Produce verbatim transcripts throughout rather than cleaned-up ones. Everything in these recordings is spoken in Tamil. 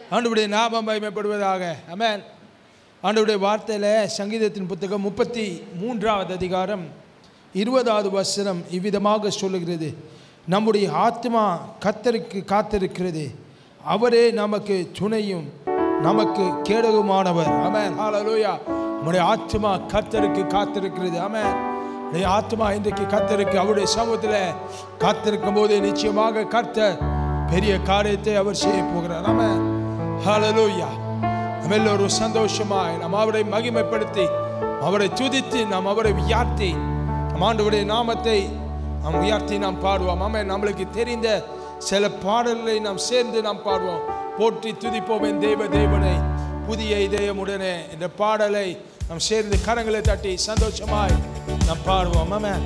ஆண்டவருடைய நாமம் மகிமைப்படுவதாக. ஆமென். ஆண்டவருடைய வார்த்தையில் சங்கீதத்தின் புத்தகம் முப்பத்தி மூன்றாவது அதிகாரம் இருபதாவது வசனம் இவ்விதமாக சொல்லுகிறது. நம்முடைய ஆத்மா கர்த்தருக்கு காத்திருக்கிறது, அவரே நமக்கு துணையும் நமக்கு கேடகமானவர். ஆமென். ஹல்லேலூயா. நம்முடைய ஆத்மா கர்த்தருக்கு காத்திருக்கிறது. ஆமென். நம்முடைய ஆத்மா இன்றைக்கு கர்த்தருக்கு அவருடைய சமூகத்தில் காத்திருக்கும் போது நிச்சயமாக கர்த்தர் பெரிய காரியத்தை அவர் செய்ய போகிறார். ஆமென். ஹல்லேலூயா. நம்ம எல்லோரும் சந்தோஷமாய் நாம் அவரை மகிமைப்படுத்தி அவரை துதித்து நாம் அவரை உயர்த்தி நம் ஆண்டவருடைய நாமத்தை நாம் உயர்த்தி நாம் பாடுவோம். ஆமென். நம்மளுக்கு தெரிந்த சில பாடல்களை நாம் சேர்ந்து நாம் பாடுவோம். போற்றி துதிப்போம் என் தேவ தேவனை புதிய இதயமுடனே என்ற பாடலை நாம் சேர்ந்து கரங்களை தட்டி சந்தோஷமாய் நாம் பாடுவோம். ஆமென்.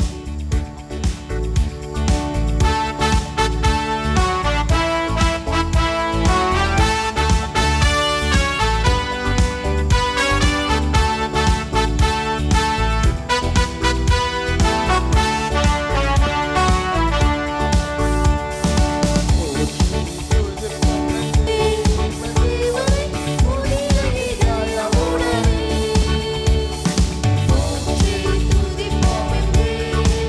Thank you.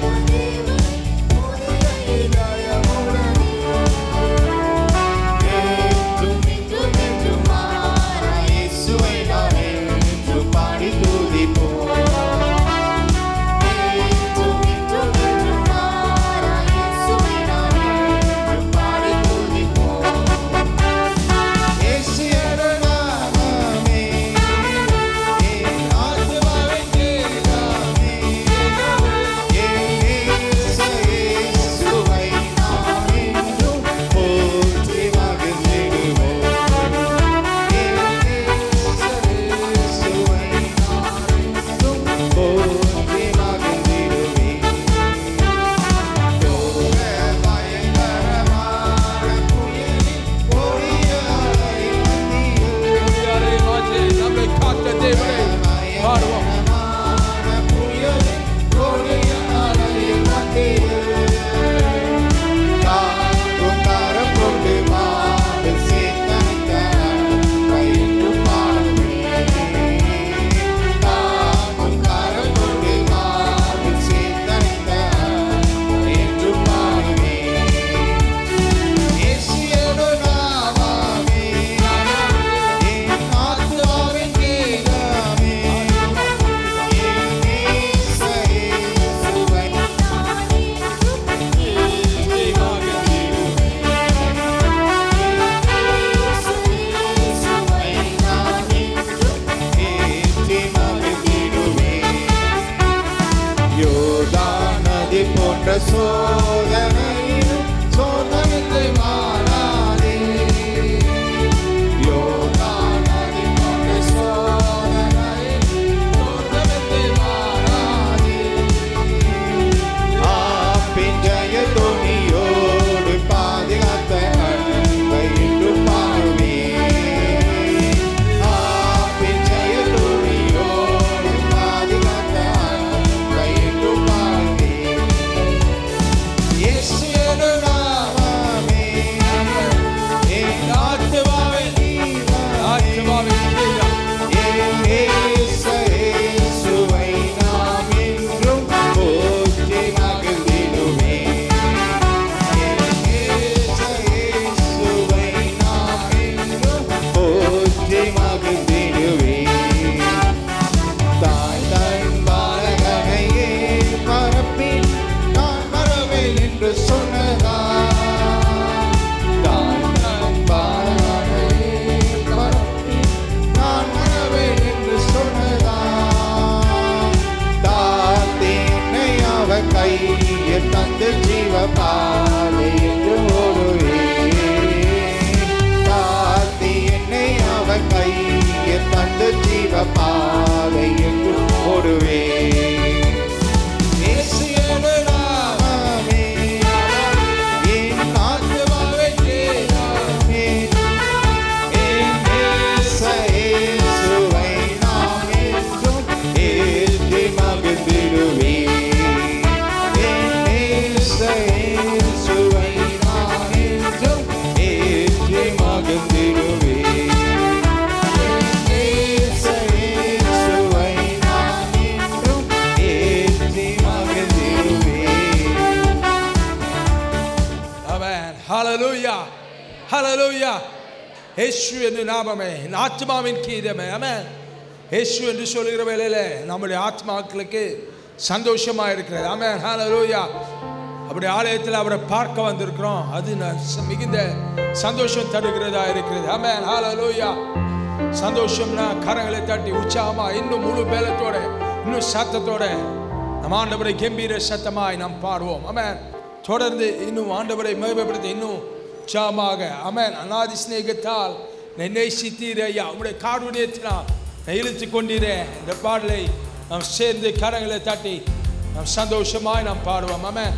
ஹல்லேலூயா. இயேசு என்று நாமமே என் ஆத்மாவின் கீதமே. ஆமென். இயேசு என்று சொல்லுகிற வேளையில நம்முடைய ஆத்மாக்களுக்கு சந்தோஷமா இருக்கிறது. ஆமென். ஹல்லேலூயா. அப்படி ஆலயத்தில் அவரை பார்க்க வந்திருக்கிறோம். அது மிகுந்த சந்தோஷம் தருகிறதா இருக்கிறது. ஆமென். ஹல்லேலூயா. சந்தோஷம்னா கரங்களை தட்டி உற்சாகமா இன்னும் முழு பேலத்தோட இன்னும் சத்தத்தோட நம் ஆண்டவரை கம்பீர சத்தமாய் நாம் பாடுவோம். ஆமென். தொடர்ந்து இன்னும் ஆண்டவரை மகிமைப்படுத்த இன்னும் உற்சாகமாக. ஆமென். அநாதி சிநேகத்தால் என்னை சித்தீரே ஐயா, உங்களுடைய காருண்யத்தினால் இழுத்து கொண்டீரே. இந்த பாடலை நாம் சேர்ந்து கரங்களை தட்டி நாம் சந்தோஷமாய் நாம் பாடுவோம். ஆமென்.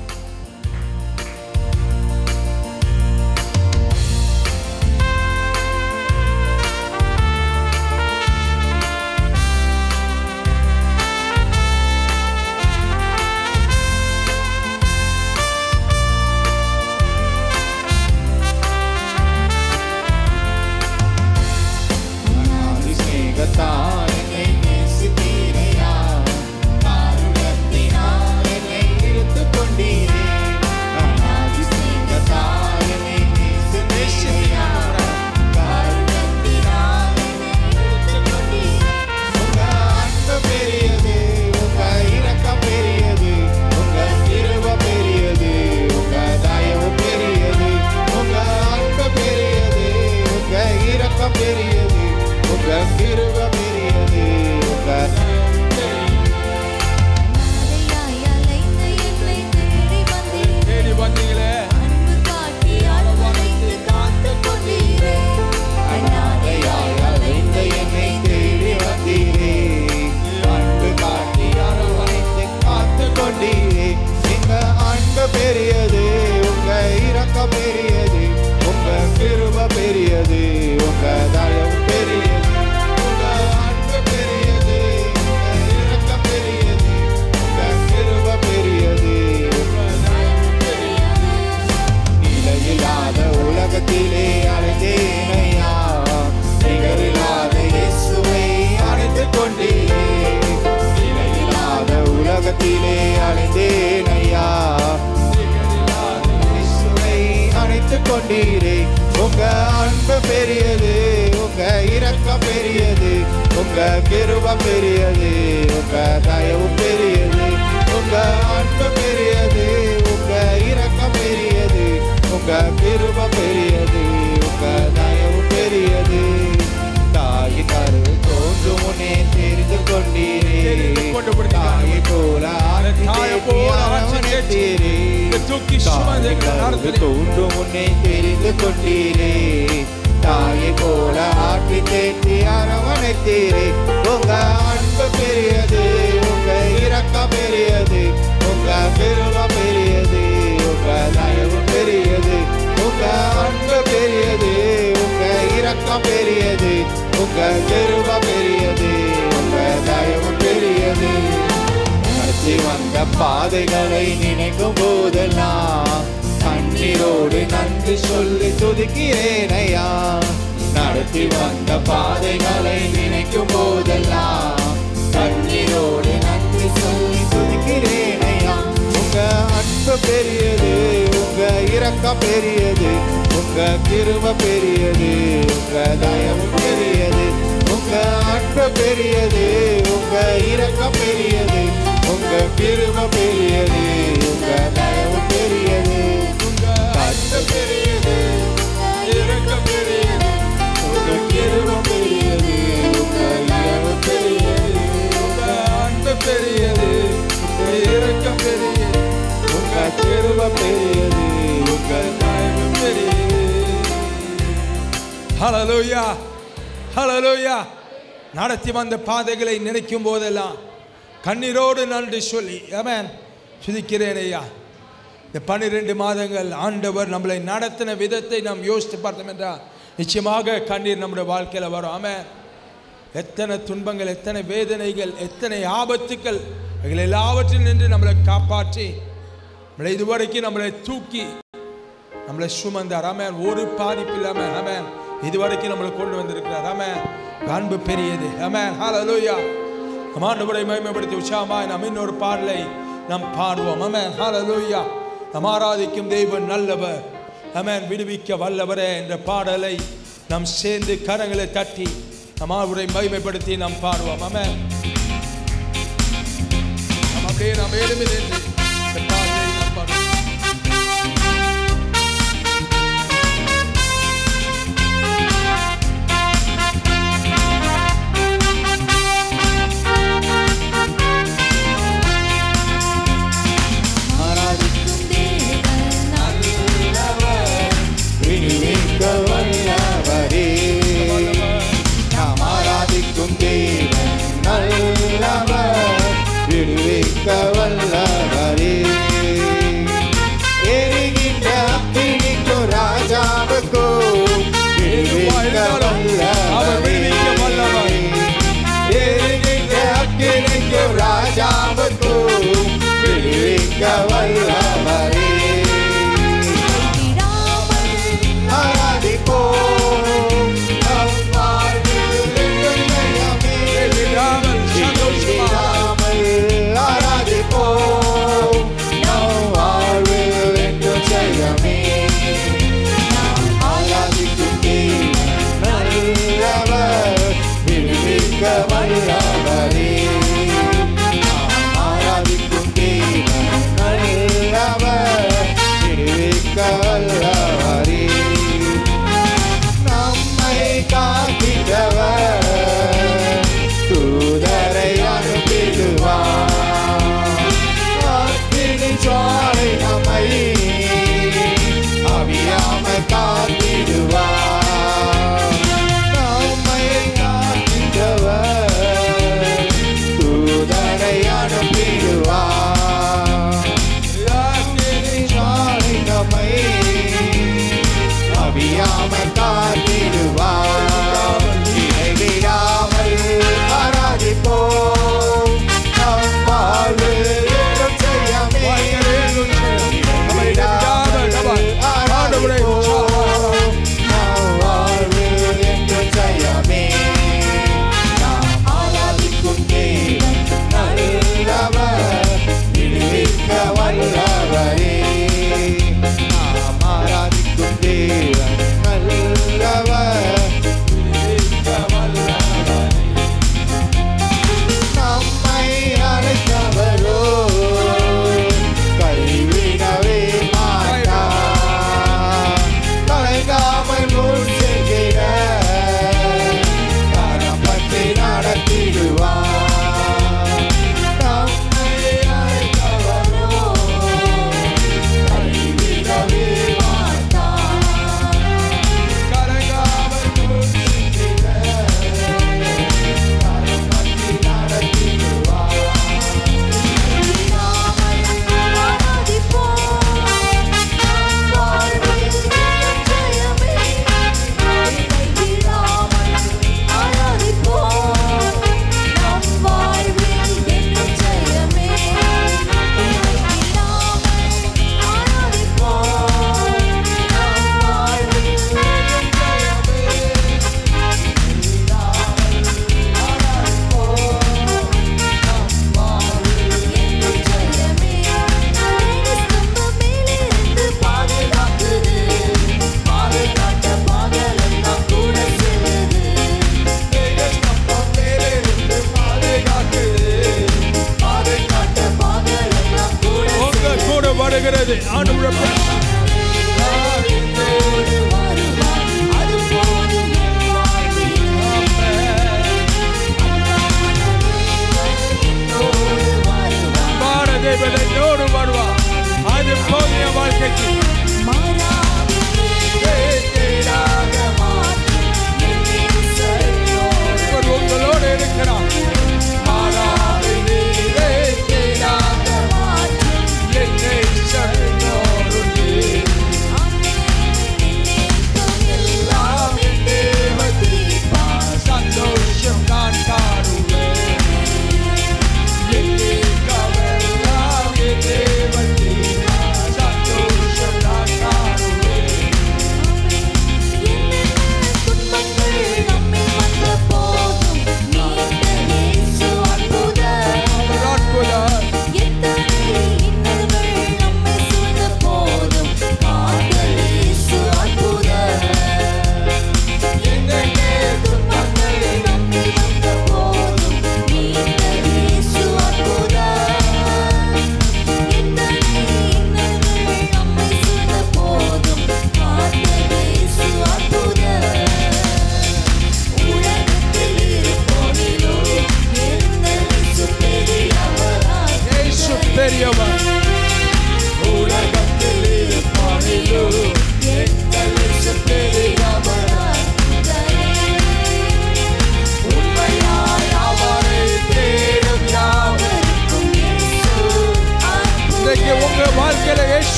பாதைகளை நினைக்கும் போதெல்லாம் கண்ணீரோடு நன்றி சொல்லி துதிக்கிறேனையா. நடத்தி வந்த பாதைகளை நினைக்கும் போதெல்லாம் கண்ணீரோடு நன்றி சொல்லி துதிக்கிறேனையா. உங்க அன்பு பெரியது, உங்க இரக்கம் பெரியது, உங்க கிருபை பெரியது, உங்க தயவு பெரியது. உங்க அன்பு பெரியது, உங்க இரக்கம் பெரியது, உங்க கிருபை பெரியது, உங்க தயவு பெரியது. உங்க அன்பு பெரியது, இரக்கம் பெரியது, உங்க கிருபை பெரியது, உங்க தயவு பெரியது. உங்க அன்பு பெரியது, உங்க இரக்கம் பெரியது, உங்க கிருபை பெரியது, உங்க தயவு பெரியது. ஹல்லேலூயா. ஹல்லேலூயா. நடத்தி வந்த பாதைகளை நினைக்கும் போதெல்லாம் கண்ணீரோடு நன்றி சொல்லி ஆமென் துதிக்கிறேன் ஐயா. இந்த பன்னிரெண்டு மாதங்கள் ஆண்டவர் நம்மளை நடத்தின விதத்தை நாம் யோசித்து பார்த்தோம் என்றால் நிச்சயமாக கண்ணீர் நம்முடைய வாழ்க்கையில் வரும். ஆமென். எத்தனை துன்பங்கள், எத்தனை வேதனைகள், எத்தனை ஆபத்துக்கள், அவைகள் எல்லாவற்றிலும் நின்று நம்மளை காப்பாற்றி நம்மளை இதுவரைக்கும் நம்மளை தூக்கி நம்மளை சுமந்தார். ஆமென். ஒரு பாதிப்பு இல்லாமல் ஆமென் இதுவரைக்கும் நம்மளை கொண்டு வந்திருக்கிறார். ஆமென். அன்பு பெரியது. ஆமென். ஹல்லேலூயா. ஆண்டவரை மகிமைப்படுத்தி உற்சாகமாய் நாம் இன்னொரு பாடலை நாம் பாடுவோம். ஆமென். ஹல்லேலூயா. நாம் ஆராதிக்கும் தேவன் நல்லவர், ஆமென் விடுவிக்க வல்லவரே என்ற பாடலை நாம் சேர்ந்து கரங்களை தட்டி நம் அவரை மகிமைப்படுத்தி நாம் பாடுவோம். ஆமென். நாம் அப்படியே நாம் எழும்பி நின்று இந்த பாடலை நாம் பாடுவோம். தேவன் நல்லவர் விடுவிக்க வல்லவர்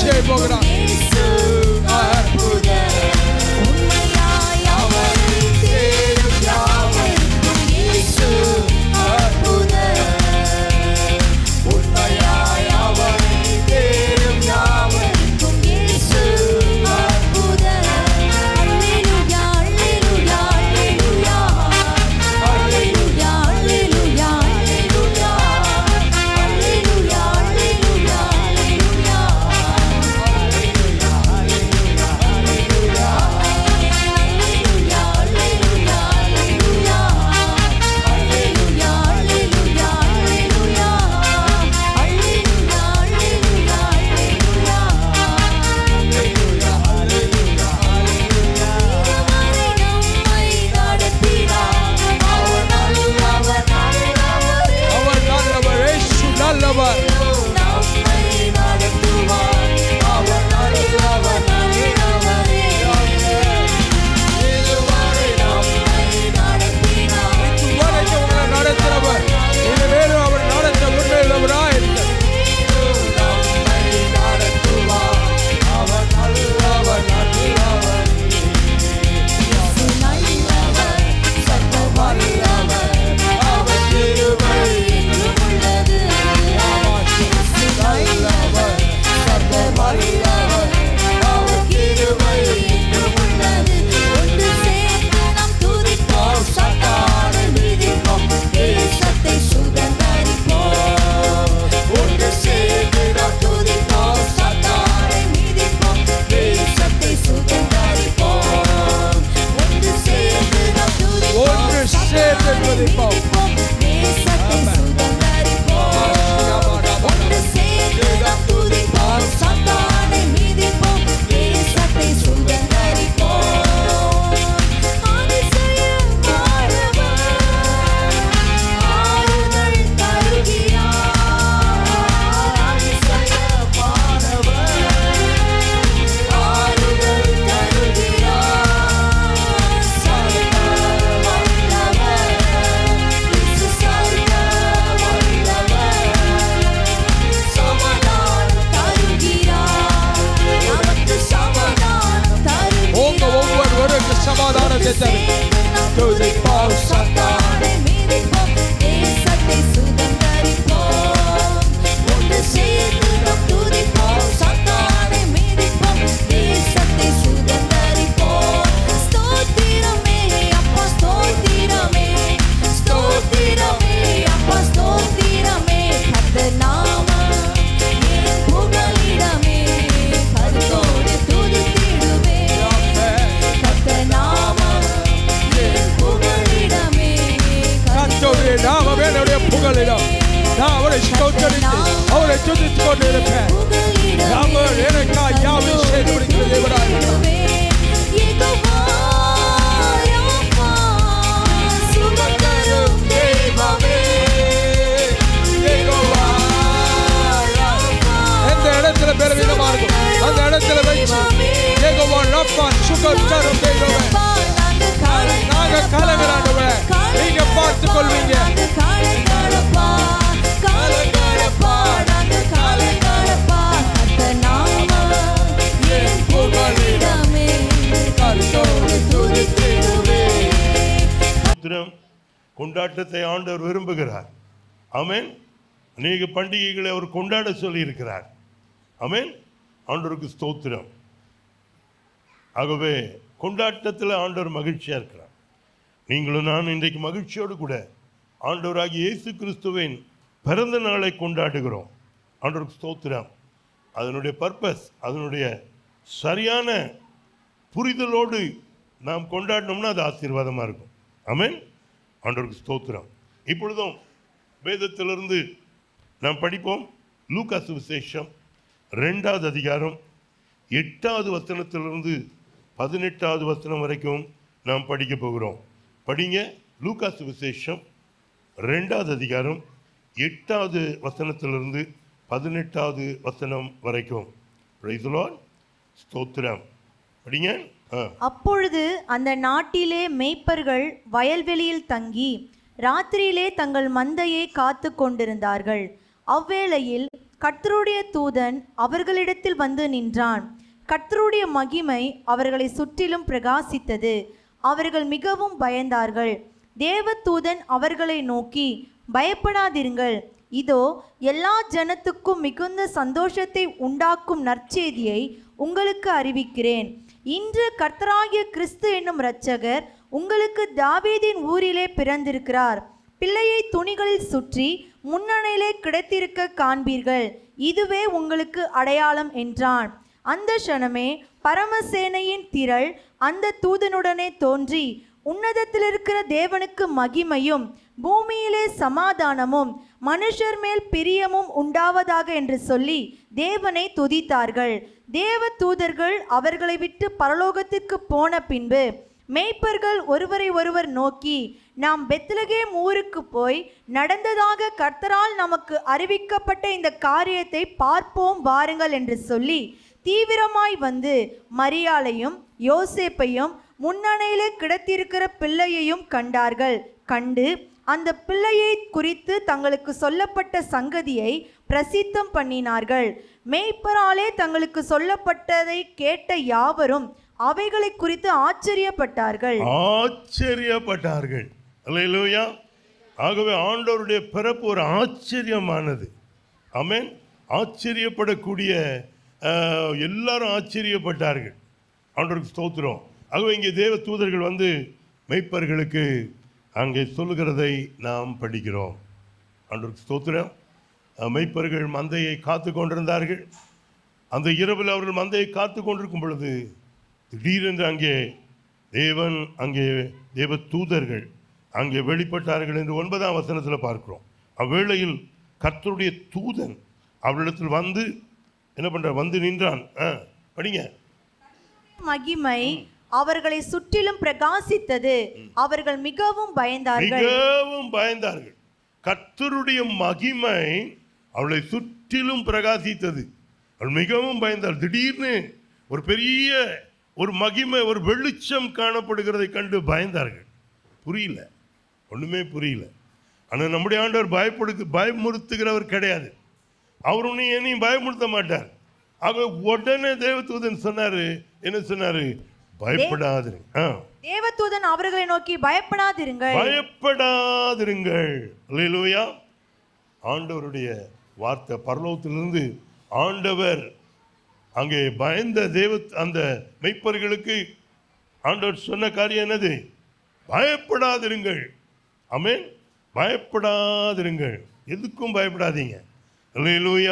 செய்ய போகிறார். கொண்டாட்டத்தை ஆண்டவர் விரும்புகிறார். ஆமென். அநேக பண்டிகைகளை அவர் கொண்டாட சொல்லி இருக்கிறார். ஆமென். ஆண்டவருக்கு ஸ்தோத்திரம். ஆகவே கொண்டாட்டத்தில் ஆண்டவர் மகிழ்ச்சியா இருக்கிறார். நீங்களும் நான் இன்றைக்கு மகிழ்ச்சியோடு கூட ஆண்டவராகிய இயேசு கிறிஸ்துவின் பிறந்த நாளை கொண்டாடுகிறோம். ஆண்டவருக்கு ஸ்தோத்திரம். அதனுடைய பர்பஸ், அதனுடைய சரியான புரிதலோடு நாம் கொண்டாடினோம்னா அது ஆசீர்வாதமாக இருக்கும். ஆமென். ஆண்டவருக்கு ஸ்தோத்திரம். இப்பொழுதும் வேதத்திலிருந்து நாம் படிப்போம். லூக்கா சுவிசேஷம் ரெண்டாவது அதிகாரம் எட்டாவது வசனத்திலிருந்து பதினெட்டாவது வசனம் வரைக்கும் நாம் படிக்க போகிறோம். படிங்க. லூக்கா சுவிசேஷம் ரெண்டாவது அதிகாரம் எட்டாவது வசனத்திலிருந்து பதினெட்டாவது வசனம் வரைக்கும். Praise the lord. ஸ்தோத்திரம். படிங்க. அப்பொழுது அந்த நாட்டிலே மேய்ப்பர்கள் வயல்வெளியில் தங்கி ராத்திரியிலே தங்கள் மந்தையை காத்து கொண்டிருந்தார்கள். அவ்வேளையில் கர்த்தருடைய தூதன் அவர்களிடத்தில் வந்து நின்றான். கர்த்தருடைய மகிமை அவர்களை சுற்றிலும் பிரகாசித்தது. அவர்கள் மிகவும் பயந்தார்கள். தேவதூதன் அவர்களை நோக்கி, பயப்படாதிருங்கள், இதோ எல்லா ஜனத்துக்கும் மிகுந்த சந்தோஷத்தை உண்டாக்கும் நற்செய்தியை உங்களுக்கு அறிவிக்கிறேன். இன்று கர்த்தராகிய கிறிஸ்து என்னும் இரட்சகர் உங்களுக்கு தாவீதின் ஊரிலே பிறந்திருக்கிறார். பிள்ளையை துணிகளில் சுற்றி முன்னணியிலே கிடைத்திருக்க காண்பீர்கள். இதுவே உங்களுக்கு அடையாளம் என்றான். அந்த க்ஷணமே பரமசேனையின் திரள் அந்த தூதனுடனே தோன்றி, உன்னதத்தில் இருக்கிற தேவனுக்கு மகிமையும் பூமியிலே சமாதானமும் மனுஷர் மேல் பிரியமும் உண்டாவதாக என்று சொல்லி தேவனை துதித்தார்கள். தேவ தூதர்கள் அவர்களை விட்டு பரலோகத்திற்கு போன பின்பு மேய்ப்பர்கள் ஒருவரை ஒருவர் நோக்கி, நாம் பெத்லகேம் ஊருக்கு போய் நடந்ததாக கர்த்தரால் நமக்கு அறிவிக்கப்பட்ட இந்த காரியத்தை பார்ப்போம் வாருங்கள் என்று சொல்லி தீவிரமாய் வந்து மரியாளையும் யோசேப்பையும் முன்னணையிலே கிடத்திருக்கிற பிள்ளையையும் கண்டார்கள். கண்டு அந்த பிள்ளையை குறித்து தங்களுக்கு சொல்லப்பட்ட சங்கதியை பிரசித்தம் பண்ணினார்கள். மேய்ப்பராலே தங்களுக்கு சொல்லப்பட்டதை கேட்ட யாவரும் அவைகளை குறித்து ஆச்சரியப்பட்டார்கள் ஆச்சரியப்பட்டார்கள் அல்லேலூயா. ஆகவே ஆண்டவருடைய பிறப்பு ஒரு ஆச்சரியமானது. ஆமென். ஆச்சரியப்படக்கூடிய எல்லாரும் ஆச்சரியப்பட்டார்கள். ஆண்டவருக்கு ஸ்தோத்திரம். ஆகவே இங்கே தேவ தூதர்கள் வந்து மெய்ப்பர்களுக்கு அங்கே சொல்லுகிறதை நாம் படிக்கிறோம். ஆண்டவருக்கு ஸ்தோத்திரம். மெய்ப்பர்கள் மந்தையை காத்து கொண்டிருந்தார்கள். அந்த இரவில் அவர்கள் மந்தையை காத்து கொண்டிருக்கும் பொழுது திடீரென்று அங்கே தேவன் அங்கே தேவ தூதர்கள் அங்கே வெளிப்பட்டார்கள் என்று ஒன்பதாம் வசனத்தில் பார்க்கிறோம். அவ்வேளையில் கர்த்தருடைய தூதன் அவரிடத்தில் வந்து என்ன பண்ற வந்து நின்றான். படிங்க. மகிமை அவர்களை சுற்றிலும் பிரகாசித்தது. அவர்கள் மிகவும் பயந்தார்கள் மிகவும் பயந்தார்கள். கர்த்தருடைய மகிமை அவர்களை சுற்றிலும் பிரகாசித்தது. அவர்கள் மிகவும் பயந்தார்கள். திடீர்னு ஒரு பெரிய ஒரு மகிமை, ஒரு வெளிச்சம் காணப்படுகிறதை கண்டு பயந்தார்கள். புரியல, ஒண்ணுமே புரியல. ஆனால் நம்முடைய ஆண்டவர் பயப்படுத்து பயமுறுத்துகிறவர் கிடையாது. அவர் உன்னை என்னையும் பயமுறுத்த மாட்டார். ஆக உடனே தேவதூதன் சொன்னாரு, என்ன சொன்னாரு? பயப்படாதிருங்க. தேவதூதன் அவர்களை நோக்கி, பயப்படாதிருங்கள் பயப்படாதிருங்கள். அல்லேலூயா. ஆண்டவருடைய வார்த்தை பரலோகத்திலிருந்து ஆண்டவர் அங்கே பயந்த தேவ அந்த மெய்ப்பர்களுக்கு ஆண்டவர் சொன்ன காரியம் என்னது? பயப்படாதிருங்கள். ஆமென். பயப்படாதிருங்கள். எதுக்கும் பயப்படாதீங்க. அல்லேலூயா.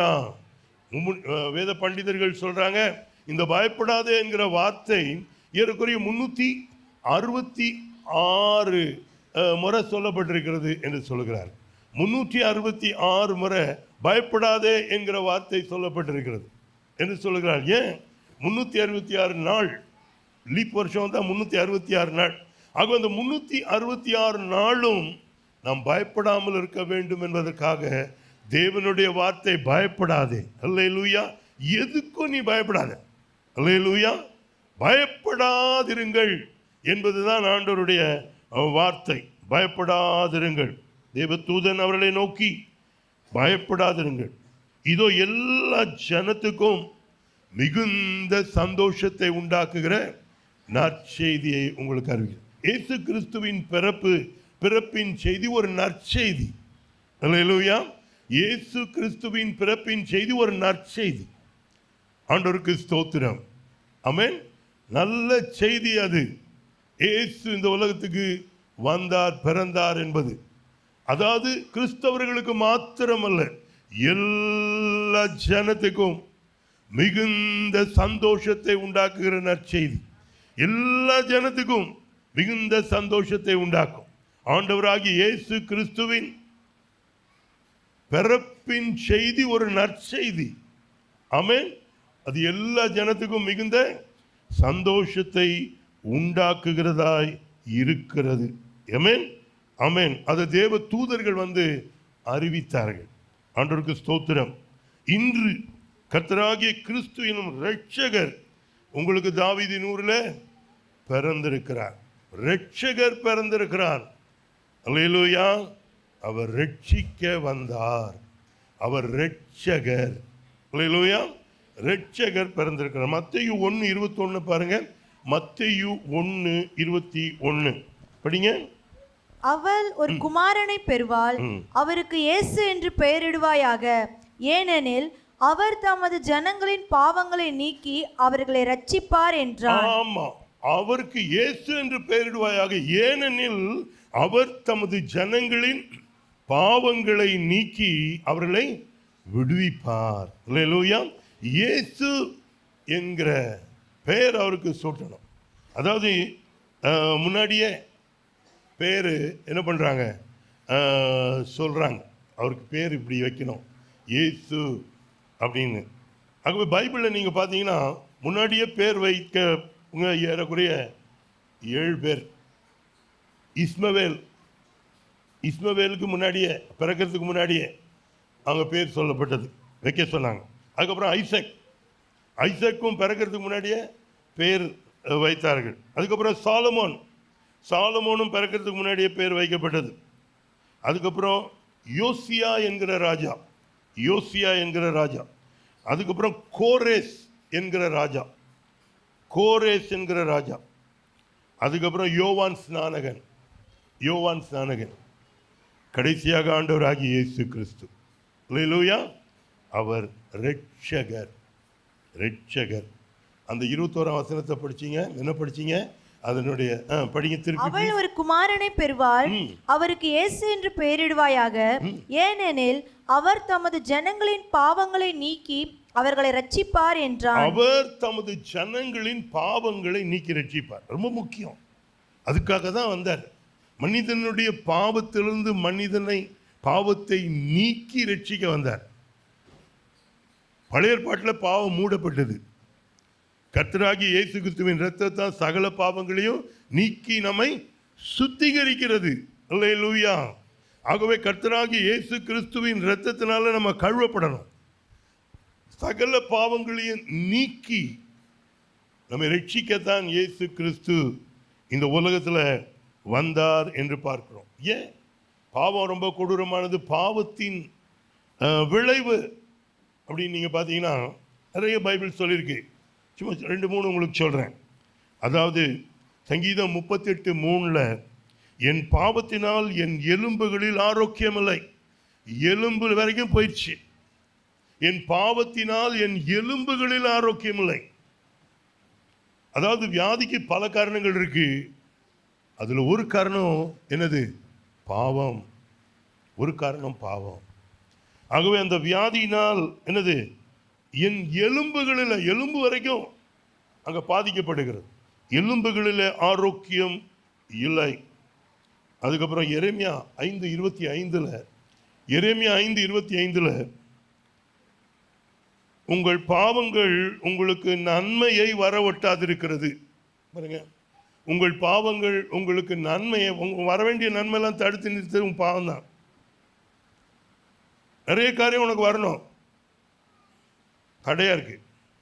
வேத பண்டிதர்கள் சொல்றாங்க, இந்த பயப்படாதே என்கிற வார்த்தை ஏறக்குறைய முன்னூத்தி அறுபத்தி ஆறு முறை சொல்லப்பட்டிருக்கிறது என்று சொல்லுகிறார். முன்னூற்றி அறுபத்தி ஆறு முறை பயப்படாதே என்கிற வார்த்தை சொல்லப்பட்டிருக்கிறது என்று சொல்லுகிறார். ஏன்? முன்னூற்றி அறுபத்தி ஆறு நாள் லீப் வருஷம் தான் முன்னூற்றி அறுபத்தி ஆறு நாள். ஆக அந்த முன்னூற்றி அறுபத்தி ஆறு நாளும் நாம் பயப்படாமல் இருக்க வேண்டும் என்பதற்காக தேவனுடைய வார்த்தை பயப்படாதே. அல்லேலூயா. எதுக்கும் நீ பயப்படாத. அல்லேலூயா. பயப்படாதிருங்கள் என்பதுதான் ஆண்டவருடைய வார்த்தை. பயப்படாதிருங்கள். தேவதூதன் அவர்களை நோக்கி, பயப்படாதிருங்கள், இதோ எல்லா ஜனத்துக்கும் மிகுந்த சந்தோஷத்தை உண்டாக்குகிற நற்செய்தியை உங்களுக்கு அறிவிக்கிறேன். இயேசு கிறிஸ்துவின் பிறப்பு பிறப்பின் செய்தி ஒரு நற்செய்தி. அல்லேலூயா. இயேசு கிறிஸ்துவின் பிறப்பின் செய்தி ஒரு நற்செய்தி. ஆண்டவருக்கு ஸ்தோத்திரம். ஆமென். நல்ல செய்தி அது. இயேசு இந்த உலகத்துக்கு வந்தார், பிறந்தார் என்பது, அதாவது கிறிஸ்தவர்களுக்கு மாத்திரமல்ல, எல்லா ஜனத்துக்கும் மிகுந்த சந்தோஷத்தை உண்டாக்குகிற நற்செய்தி. எல்லா ஜனத்துக்கும் மிகுந்த சந்தோஷத்தை உண்டாக்கும். ஆண்டவராகிய இயேசு கிறிஸ்துவின் பிறப்பின் செய்தி ஒரு நற்செய்தி. ஆமென். அது எல்லா ஜனத்துக்கும் மிகுந்த சந்தோஷத்தை உண்டாக்குகிறதாய் இருக்கிறது. ஆமென். ஆமென். அதை தேவ தூதர்கள் வந்து அறிவித்தார்கள். ஆண்டவருக்கு ஸ்தோத்திரம். இன்று கர்த்தராகிய கிறிஸ்து எனும் இரட்சகர் உங்களுக்கு தாவீதின் ஊரில் பிறந்திருக்கிறார். இரட்சகர் பிறந்திருக்கிறார். அல்லேலூயா. அவர் ரட்சிக்க வந்தார். அவர் இரட்சகர். அல்லேலூயா. இரட்சகர் பிறந்திருக்கிறார். மத்தேயு ஒன்று இருபத்தி ஒன்று பாருங்க. மத்தேயு ஒன்று இருபத்தி ஒன்று படிங்க. அவள் ஒரு குமாரனை பெறுவாள், அவருக்கு இயேசு என்று பெயரிடுவாயாக, ஏனெனில் அவர் தமது ஜனங்களின் பாவங்களை நீக்கி அவர்களை ரட்சிப்பார் என்றார். ஆமா, அவருக்கு இயேசு என்று பெயரிடுவாயாக, ஏனெனில் அவர் தமது ஜனங்களின் பாவங்களை நீக்கி அவர்களை விடுவிப்பார். அல்லேலூயா. இயேசு என்கிற பெயர் அவருக்கு சூட்டணும். அதாவது முன்னாடியே பேர் என்ன பண்ணுறாங்க, சொல்கிறாங்க அவருக்கு பேர் இப்படி வைக்கணும் இயேசு அப்படின்னு. ஆகவே பைபிளில் நீங்கள் பார்த்தீங்கன்னா முன்னாடியே பேர் வைக்க உங்க ஏறக்குறைய ஏழு பேர். இஸ்மவேல், இஸ்மவேலுக்கு முன்னாடியே பிறக்கிறதுக்கு முன்னாடியே அவங்க பேர் சொல்லப்பட்டது, வைக்க சொன்னாங்க. அதுக்கப்புறம் ஐசக், ஐசக்கும் பிறக்கிறதுக்கு முன்னாடியே பேர் வைத்தார்கள். அதுக்கப்புறம் சாலமோன், சாலமோனும் பிறக்கிறதுக்கு முன்னாடியே பேர் வைக்கப்பட்டது. அதுக்கப்புறம் யோசியா என்கிற ராஜா, யோசியா என்கிற ராஜா. அதுக்கப்புறம் கோரேஸ் என்கிற ராஜா, கோரேஸ் என்கிற ராஜா. அதுக்கப்புறம் யோவான் ஸ்நானகன், யோவான் ஸ்நானகன். கடைசியாக ஆண்டவராகிய இயேசு கிறிஸ்து. அல்லேலூயா. அவர் இரட்சகர், இரட்சகர். அந்த இருபத்தோராம் வசனத்தை படிச்சீங்க, என்ன படிச்சீங்க? அதனுடைய படிங்க திருப்பி. அவள் ஒரு குமாரனை பெறுவாள், அவருக்கு இயேசு என்று பெயரிடுவாயாக, ஏனெனில் அவர் தமது ஜனங்களின் பாவங்களை நீக்கி அவர்களை ரட்சிப்பார் என்றார். அவர் தமது ஜனங்களின் பாவங்களை நீக்கி ரட்சிப்பார். ரொம்ப முக்கியம். அதுக்காக தான் வந்தார். மனிதனுடைய பாவத்திலிருந்து மனிதனை பாவத்தை நீக்கி ரட்சிக்க வந்தார். பழைய ஏற்பாட்டில் பாவம் மூடப்பட்டது. கர்த்தராகிய இயேசு கிறிஸ்துவின் இரத்தத்தால் சகல பாவங்களையும் நீக்கி நம்மை சுத்திகரிக்கிறது. அல்லேலூயா. ஆகவே கர்த்தராகிய இயேசு கிறிஸ்துவின் இரத்தத்தினால நம்ம கழுவப்படணும். சகல பாவங்களையும் நீக்கி நம்மை ரட்சிக்கத்தான் இயேசு கிறிஸ்து இந்த உலகத்தில் வந்தார் என்று பார்க்கிறோம். ஏன்? பாவம் ரொம்ப கொடூரமானது. பாவத்தின் விளைவு அப்படின்னு நீங்கள் பார்த்தீங்கன்னா நிறைய பைபிள் சொல்லியிருக்கு. சும்மா ரெண்டு மூணு உங்களுக்கு சொல்கிறேன். அதாவது சங்கீதம் முப்பத்தெட்டு மூணில், என் பாவத்தினால் என் எலும்புகளில் ஆரோக்கியமில்லை. எலும்பு வரைக்கும் போயிடுச்சு. என் பாவத்தினால் என் எலும்புகளில் ஆரோக்கியமில்லை. அதாவது வியாதிக்கு பல காரணங்கள் இருக்கு. அதில் ஒரு காரணம் என்னது? பாவம். ஒரு காரணம் பாவம். ஆகவே அந்த வியாதியினால் என்னது? என் எலும்புகளில், எலும்பு வரைக்கும் அங்கே பாதிக்கப்படுகிறது. எலும்புகளில் ஆரோக்கியம் இல்லை. அதுக்கப்புறம் எரேமியா ஐந்து இருபத்தி ஐந்தில், எரேமியா ஐந்து இருபத்தி ஐந்தில், உங்கள் பாவங்கள் உங்களுக்கு நன்மையை வரவொட்டாதிருக்கிறது. பாருங்க, உங்கள் பாவங்கள் உங்களுக்கு நன்மையை, வர வேண்டிய நன்மையெல்லாம் தடுத்து நிறுத்தது உங்கள் பாவம் தான். நிறைய காரியம் உனக்கு வரணும், தடையா இருக்கு.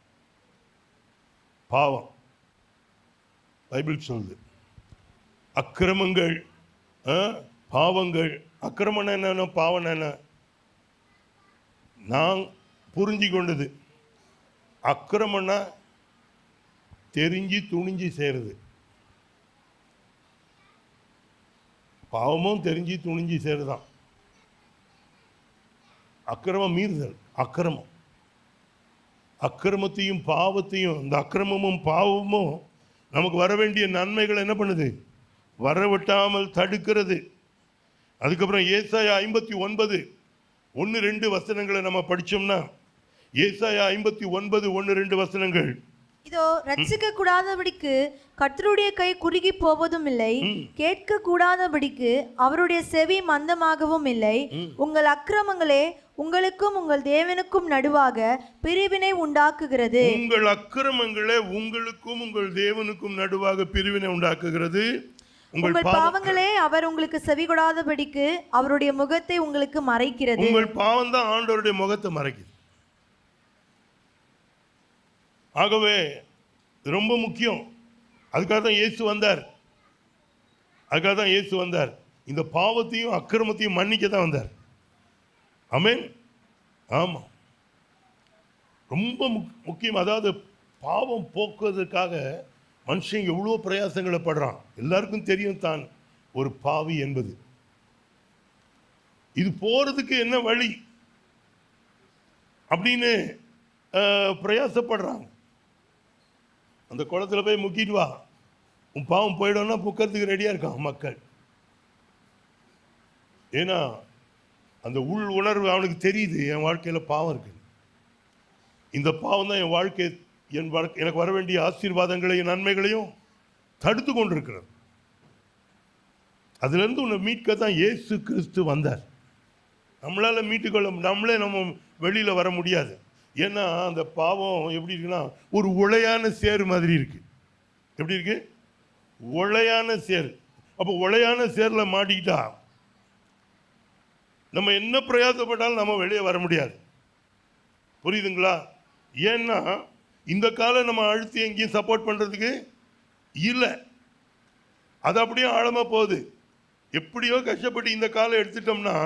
பாவம். பைபிள் சொல்லுது அக்கிரமங்கள், பாவங்கள். அக்கிரமம் என்ன, பாவம் என்ன? நான் புரிஞ்சு கொண்டது, அக்கிரமம்னா தெரிஞ்சு துணிஞ்சு செய்கிறது. பாவமும் தெரிஞ்சு துணிஞ்சு செய்கிறது தான் அக்கிரமம். மீறுதல் அக்கிரமம். அக்கிரமத்தையும் பாவத்தையும், இந்த அக்கிரமமும் பாவமும் நமக்கு வர வேண்டிய நன்மைகளை என்ன பண்ணுது? வரவிட்டாமல் தடுக்கிறது. அதுக்கப்புறம் ஏசாயா ஐம்பத்தி ஒன்பது ஒன்று ரெண்டு வசனங்களை நம்ம படிச்சோம்னா, ஏசாயா ஐம்பத்தி ஒன்பது ஒன்று ரெண்டு வசனங்கள், இதோ ரட்சிக்க கூடாதபடிக்கு கர்த்தருடைய கை குறுகி போவதும் இல்லை, கேட்க கூடாதபடிக்கு அவருடைய செவி மந்தமாகவும் இல்லை. உங்கள் அக்கிரமங்களே உங்களுக்கும் உங்கள் தேவனுக்கும் நடுவாக பிரிவினை உண்டாக்குகிறது. உங்கள் அக்கிரமங்களே உங்களுக்கும் உங்கள் தேவனுக்கும் நடுவாக பிரிவினை உண்டாக்குகிறது. உங்கள் பாவங்களே அவர் உங்களுக்கு செவி கொடாதபடிக்கு அவருடைய முகத்தை உங்களுக்கு மறைக்கிறது. உங்கள் பாவம் தான் ஆண்டவருடைய முகத்தை மறைக்குது. ஆகவே ரொம்ப முக்கியம். அதுக்காக தான் இயேசு வந்தார். அதுக்காக தான் இயேசு வந்தார். இந்த பாவத்தையும் அக்கிரமத்தையும் மன்னிக்க தான் வந்தார். ஆமென். ஆமாம், ரொம்ப முக்கியம். அதாவது பாவம் போக்குவதற்காக மனுஷன் எவ்வளோ பிரயாசங்களை படுறான். எல்லாருக்கும் தெரியும் தான் ஒரு பாவி என்பது. இது போறதுக்கு என்ன வழி அப்படின்னு பிரயாசப்படுறாங்க. அந்த குளத்துல போய் முக்கிட்டு வா, உன் பாவம் போயிடும்னா முக்கிறதுக்கு ரெடியா இருக்கான் மக்கள். ஏன்னா அந்த உள் உணர்வு அவனுக்கு தெரியுது, என் வாழ்க்கையில பாவம் இருக்கு, இந்த பாவம் தான் என் வாழ்க்கை, என் எனக்கு வர வேண்டிய ஆசீர்வாதங்களையும் நன்மைகளையும் தடுத்து கொண்டிருக்கிறது. அதுல இருந்து உன்னை மீட்க தான் இயேசு கிறிஸ்து வந்தார். நம்மளால மீட்டுக்கொள்ள, நம்மளே நம்ம வெளியில வர முடியாது. ஏன்னா அந்த பாவம் எப்படி இருக்குன்னா ஒரு உளையான சேரு மாதிரி இருக்கு. எப்படி இருக்கு? உளையான சேரு. அப்போ உளையான சேர்ல மாட்டிக்கிட்டா நம்ம என்ன பிரயாசப்பட்டாலும் நம்ம வெளியே வர முடியாது. புரியுதுங்களா? ஏன்னா இந்த காலம் நம்ம அழுத்தி எங்கேயும் சப்போர்ட் பண்றதுக்கு இல்லை, அது அப்படியே ஆழமா போகுது. எப்படியோ கஷ்டப்பட்டு இந்த காலம் எடுத்துட்டோம்னா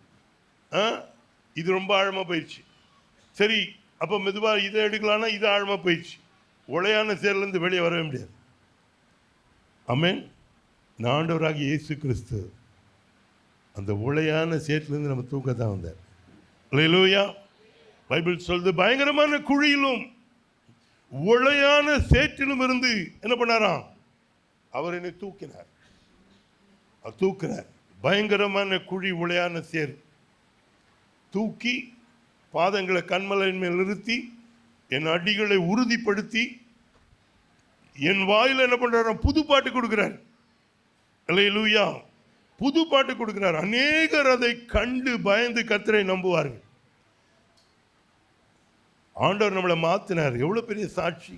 இது ரொம்ப ஆழமா போயிடுச்சு. சரி, அப்போ மெதுவா இதை எடுக்கலாம்னா இது ஆழமா போயிடுச்சு. உளையான சேர்ல இருந்து வெளியே வரவே முடியாது. ஆமென். ஆண்டவராகிய இயேசு கிறிஸ்து அந்த உளையான சேற்றிலிருந்து நம்ம தூக்கத்தான் வந்தார். அல்லேலூயா. பைபிள் சொல்லுது, பயங்கரமான குழியிலும் உளையான சேற்றிலும் இருந்து என்ன பண்ணாராம்? அவர் என்னை தூக்கினார். தூக்கினார். பயங்கரமான குழி, உளையான சேர். தூக்கி பாதங்களை கண்மலையின் மேல் நிறுத்தி என் அடிகளை உறுதிப்படுத்தி என் வாயில் என்ன பண்றாரு? புது பாட்டு கொடுக்கிறார். அல்லேலூயா. புது பாட்டு கொடுக்கிறார். அநேகர் அதை கண்டு பயந்து கர்த்தரை நம்புவார்கள். ஆண்டவர் நம்மளை மாத்தினார். எவ்வளவு பெரிய சாட்சி!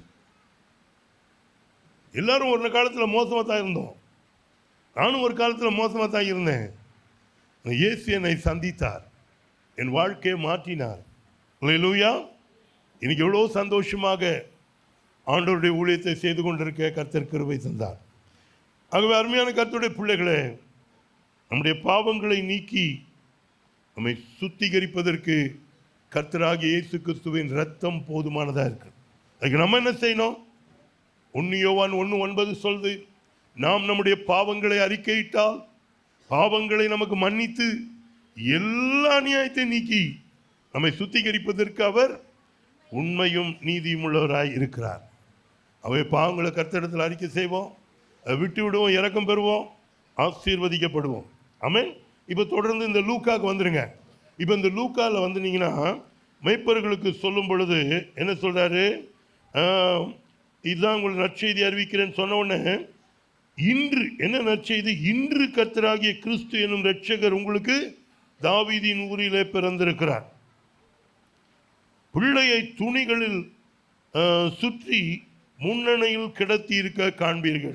எல்லாரும் ஒரு காலத்தில் மோசமா தான் இருந்தோம். நானும் ஒரு காலத்தில் மோசமா தான் இருந்தேன். இயேசு என்னை சந்தித்தார், என் வாழ்க்கையை மாற்றினார். அல்லேலூயா. இன்னைக்கு எவ்வளோ சந்தோஷமாக ஆண்டவருடைய ஊழியத்தை செய்து கொண்டிருக்க கர்த்தர் கிருபை தந்தார். ஆகவே அருமையான கர்த்தருடைய பிள்ளைகளே, நம்முடைய பாவங்களை நீக்கி நம்மை சுத்திகரிப்பதற்கு கர்த்தராகிய இயேசு கிறிஸ்துவின் ரத்தம் போதுமானதாக இருக்கு. அதுக்கு நம்ம என்ன செய்யணும்? ஒன்று யோவான் ஒன்று ஒன்பது சொல்லுது, நாம் நம்முடைய பாவங்களை அறிக்கையிட்டால் பாவங்களை நமக்கு மன்னித்து எல்லா நியாயத்தை நீக்கி நம்மை சுத்திகரிப்பதற்கு அவர் உண்மையும் நீதியும் உள்ளவராய் இருக்கிறார். அவை பாவங்களை கர்த்தரிடத்தில் அறிக்கை செய்வோம், விட்டு விடுவோம், இரக்கம் பெறுவோம், ஆசீர்வதிக்கப்படுவோம். ஆமென். இப்போ தொடர்ந்து இந்த லூக்காவுக்கு வந்துருங்க. இப்போ இந்த லூக்காவில் வந்துனீங்கன்னா மெய்ப்பர்களுக்கு சொல்லும் பொழுது என்ன சொல்றாரு? இதுதான் உங்களுக்கு நற்செய்தி அறிவிக்கிறேன்னு சொன்ன உடனே, இன்று என்ன நற்செய்தி? இன்று கர்த்தராகிய கிறிஸ்து என்னும் இரட்சகர் உங்களுக்கு தாவீதின் ஊரிலே பிறந்திருக்கிறார். பிள்ளையை துணிகளில் சுற்றி முன்னணியில் கிடத்தி இருக்க காண்பீர்கள்.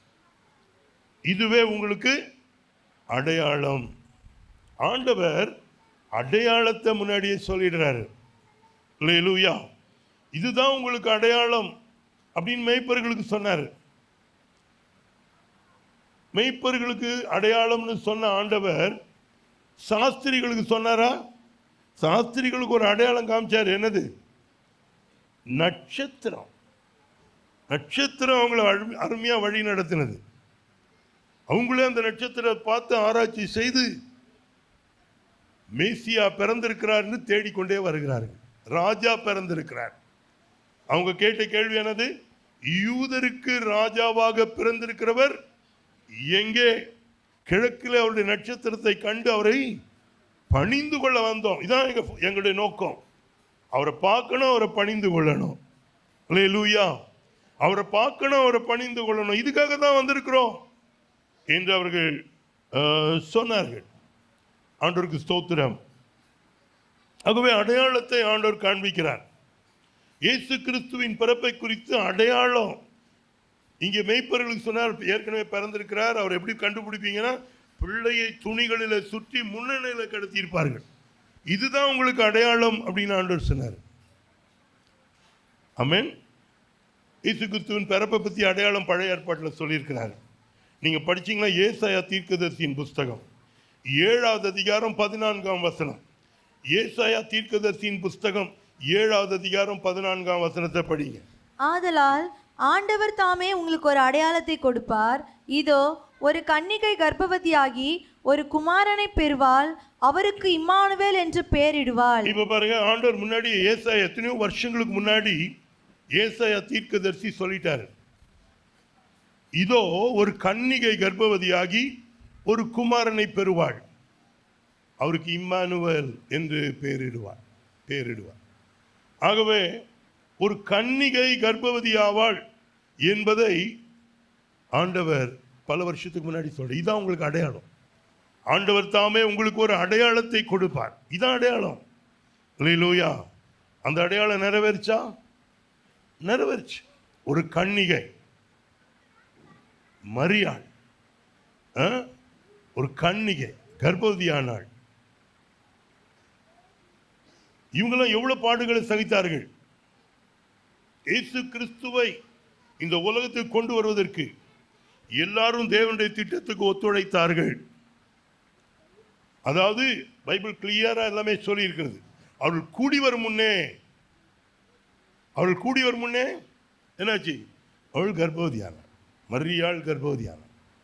இதுவே உங்களுக்கு அடையாளம். ஆண்டவர் அடையாளத்தை முன்னாடியே சொல்லிடுறாரு. அல்லேலூயா. இதுதான் உங்களுக்கு அடையாளம் அப்படின்னு மெய்ப்பர்களுக்கு சொன்னார். மெய்ப்பர்களுக்கு அடையாளம்னு சொன்ன ஆண்டவர் சாஸ்திரிகளுக்கு சொன்னாரா? சாஸ்திரிகளுக்கு ஒரு அடையாளம் காமிச்சார். என்னது? நட்சத்திரம். நட்சத்திரம் அவங்களை அருமையா வழி நடத்தினது. அவங்களே அந்த நட்சத்திரத்தை பார்த்து ஆராய்ச்சி செய்து மேசியா பிறந்திருக்கிறார்னு தேடிக்கொண்டே வருகிறார்கள். ராஜா பிறந்திருக்கிறார். அவங்க கேட்ட கேள்வி என்னது? யூதருக்கு ராஜாவாக பிறந்திருக்கிறவர் எங்கே? கிழக்கில் அவருடைய நட்சத்திரத்தை கண்டு அவரை பணிந்து கொள்ள வந்தோம். இதான் எங்க எங்களுடைய நோக்கம். அவரை பார்க்கணும், அவரை பணிந்து கொள்ளணும். அல்லேலூயா. அவரை பார்க்கணும், அவரை பணிந்து கொள்ளணும், இதுக்காக தான் வந்திருக்கிறோம் என்று அவர்கள் சொன்னார்கள். ஆண்டவருக்கு ஸ்தோத்திரம். ஆகவே அடையாளத்தை ஆண்டவர் காண்பிக்கிறார். இயேசு கிறிஸ்துவின் பிறப்பை குறித்து அடையாளம் இங்கே மெய்ப்பர்களுக்கு சொன்னார். ஏற்கனவே பிறந்திருக்கிறார். அவர் எப்படி கண்டுபிடிப்பீங்கன்னா, பிள்ளையை துணிகளில் சுற்றி முன்னணியில் கடத்தி இருப்பார்கள். இதுதான் உங்களுக்கு அடையாளம் அப்படின்னு ஆண்டவர் சொன்னார். ஆமென். இயேசு கிறிஸ்துவின் பிறப்பை பற்றி அடையாளம் பழைய ஏற்பாட்டில் சொல்லியிருக்கிறார். நீங்க படிச்சீங்கன்னா ஏசாயா தீர்க்கதரிசியின் புஸ்தகம் ஏழாவது அதிகாரம் பதினான்காம் வசனம். ஏசாயா தீர்க்கதரிசியின் புஸ்தகம் ஏழாவது அதிகாரம் பதினான்காம் வசனத்தை படிங்க. ஆதலால் ஆண்டவர் தாமே உங்களுக்கு ஒரு அடையாளத்தை கொடுப்பார். இதோ, ஒரு கன்னிகை கர்ப்பவதியாகி ஒரு குமாரனை பெறுவாள், அவருக்கு இம்மானுவேல் என்று பெயரிடுவாள். இப்ப பாருங்க, ஆண்டவர் முன்னாடி ஏசாயா எத்தனையோ வருஷங்களுக்கு முன்னாடி ஏசாயா தீர்க்கதரிசி சொல்லிட்டாரு, இதோ ஒரு கன்னிகை கர்ப்பவதியாகி ஒரு குமாரனை பெறுவாள், அவருக்கு இம்மானுவேல் என்று பெயரிடுவார் பெயரிடுவார் ஆகவே ஒரு கன்னிகை கர்ப்பவதி ஆவாள் என்பதை ஆண்டவர் பல வருஷத்துக்கு முன்னாடி சொல்ற. இதான் உங்களுக்கு அடையாளம். ஆண்டவர் தாமே உங்களுக்கு ஒரு அடையாளத்தை கொடுப்பார். இதான் அடையாளம். அல்லேலூயா. அந்த அடையாளம் நிறைவேறிச்சா? நிறைவேறிச்சு. ஒரு கன்னிகை மரியாள், ஒரு கன்னிகை கர்ப்பவதியானாள். இவங்கெல்லாம் எவ்வளவு பாடுகளை சகித்தார்கள். இயேசு கிறிஸ்துவை இந்த உலகத்துக்கு கொண்டு வருவதற்கு எல்லாரும் தேவனுடைய திட்டத்துக்கு ஒத்துழைத்தார்கள். அதாவது பைபிள் கிளியரா எல்லாமே சொல்லி இருக்கிறது. அவர்கள் கூடி வரும் முன்னே அவர்கள் கூடி வரும் முன்னே என்னாச்சு? அவள் கர்ப்பவதியான, மரியாள் கர்ப்பவதியான.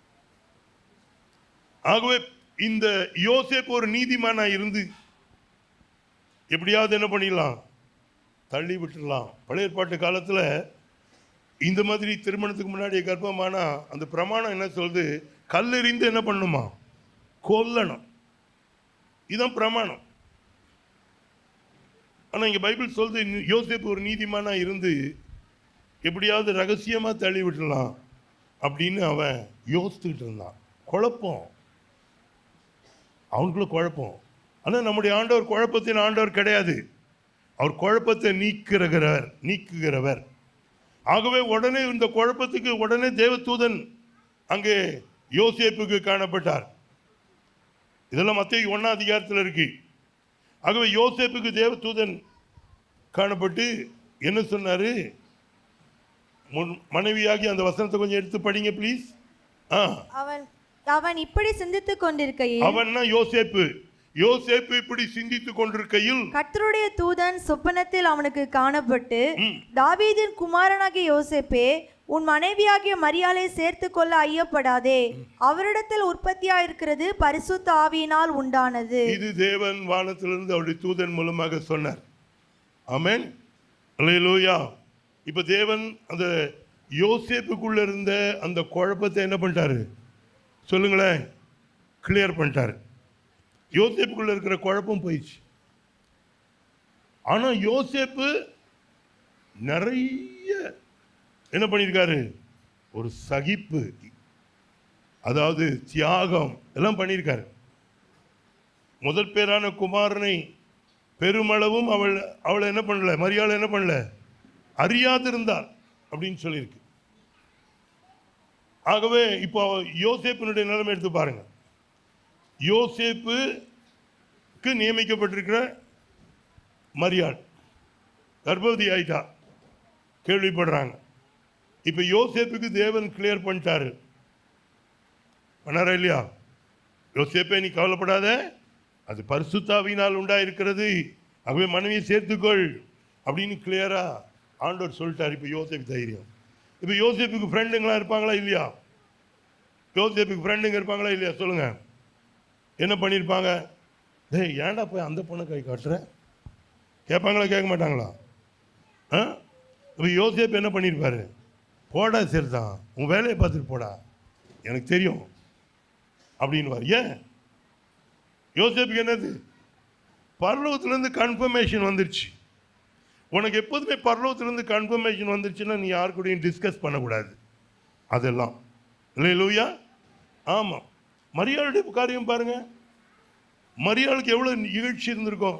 ஆகவே இந்த யோசேப்பு ஒரு நீதிமானா இருந்து எப்படியாவது என்ன பண்ணிடலாம், தள்ளி விட்டுடலாம். பழைய ஏற்பாட்டு காலத்தில் இந்த மாதிரி திருமணத்துக்கு முன்னாடி கர்ப்பமானா அந்த பிரமாணம் என்ன சொல்லுது? கல்லெறிந்து என்ன பண்ணுமா? கொல்லணும். இதுதான் பிரமாணம். ஆனால் இங்கே பைபிள் சொல்லுது, யோசேப்பு ஒரு நீதிமானா இருந்து எப்படியாவது ரகசியமாக தள்ளி விட்டுடலாம் அப்படின்னு அவன் யோசித்துக்கிட்டு இருந்தான். குழப்பம், அவனுக்குள்ள குழப்பம். ஆனால் நம்முடைய ஆண்டவர் குழப்பத்தின் ஆண்டவர் கிடையாது. அவர் குழப்பத்தை நீக்குகிறவர் நீக்குகிறவர் ஆகவே உடனே இந்த குழப்பத்துக்கு உடனே தேவதூதன் அங்கே யோசேப்புக்கு காணப்பட்டார். இதெல்லாம் மத்தேயு ஒன்றாம் அதிகாரத்தில் இருக்கு. ஆகவே யோசேப்புக்கு தேவதூதன் காணப்பட்டு என்ன சொன்னாரு? மனைவியாகி அந்த வசனத்தை கொஞ்சம் எடுத்து படிங்க ப்ளீஸ். அவன் அவன் இப்படி சிந்தித்துக் கொண்டிருக்கையில், அவன்னா யோசேப்பு யோசேப்பு இப்படி சிந்தித்துக் கொண்டிருக்கையில் கர்த்தருடைய தூதன் சொப்பனத்தில் அவனுக்கு காணப்பட்டு, தாவீதின் குமாரனாகிய யோசேப்பே, உன் மனைவியாகிய மரியாளை சேர்த்து கொள்ள ஐயப்படாதே, அவரிடத்தில் உற்பத்தியா இருக்கிறது பரிசுத்த ஆவியினால் உண்டானது. இது தேவன் வானத்திலிருந்து அவருடைய தூதன் மூலமாக சொன்னார். ஆமென், அல்லேலூயா. இப்ப தேவன் அந்த யோசேப்புக்குள்ள இருந்த அந்த குழப்பத்தை என்ன பண்ணிட்டாரு சொல்லுங்களேன்? கிளியர் பண்ணிட்டாரு. யோசேப்புக்குள்ள இருக்கிற குழப்பம் போயிடுச்சு. ஆனா யோசேப்பு நிறைய என்ன பண்ணியிருக்காரு? ஒரு சகிப்பு, அதாவது தியாகம் எல்லாம் பண்ணியிருக்காரு. முதல் பேரான குமாரனை பெருமளவும் அவள் அவளை என்ன பண்ணல, மரியாதை என்ன பண்ணல, அறியாதிருந்தார் அப்படின்னு சொல்லியிருக்கு. ஆகவே இப்போ யோசேப்பினுடைய நிலைமை எடுத்து பாருங்க. யோசேப்புக்கு நியமிக்கப்பட்டிருக்கிற மரியாள் கர்ப்பவதி ஆயிட்டா, கேள்விப்படுறாங்க. இப்போ யோசேப்புக்கு தேவன் கிளியர் பண்ணிட்டாரு. பண்ணாரா இல்லையா? யோசேப்பே, நீ கவலைப்படாத, அது பரிசுத்தாவினால் உண்டாயிருக்கிறது, ஆகவே மனைவியை சேர்த்துக்கொள் அப்படின்னு கிளியரா ஆண்டவர் சொல்லிட்டார். இப்போ யோசேப்பு தைரியம். இப்போ யோசேப்புக்கு ஃப்ரெண்டுங்களாம் இருப்பாங்களா இல்லையா? யோசேப்புக்கு ஃப்ரெண்டுங்க இருப்பாங்களா இல்லையா? சொல்லுங்க. என்ன பண்ணியிருப்பாங்க? டேய், ஏன்டா போய் அந்த பொண்ணை கை காட்டுற கேட்பாங்களா கேட்க மாட்டாங்களா? ஆ இப்போ யோசேப்பு என்ன பண்ணியிருப்பாரு? போடா சரிதான், உன் வேலையை பார்த்துட்டு போடா, எனக்கு தெரியும் அப்படின்வார். ஏன்? யோசேப்புக்கு என்னது? பரலோகத்திலேருந்து கன்ஃபர்மேஷன் வந்துருச்சு. உனக்கு எப்போதுமே பரலோகத்திலேருந்து கன்ஃபர்மேஷன் வந்துருச்சுன்னா நீ யாரு கூடயும் டிஸ்கஸ் பண்ணக்கூடாது அதெல்லாம். அல்லேலூயா. ஆமாம். மரியாளுடைய காரியம் பாருங்க. மரியாளுக்கு எவ்வளோ நிகழ்ச்சி இருந்திருக்கும்.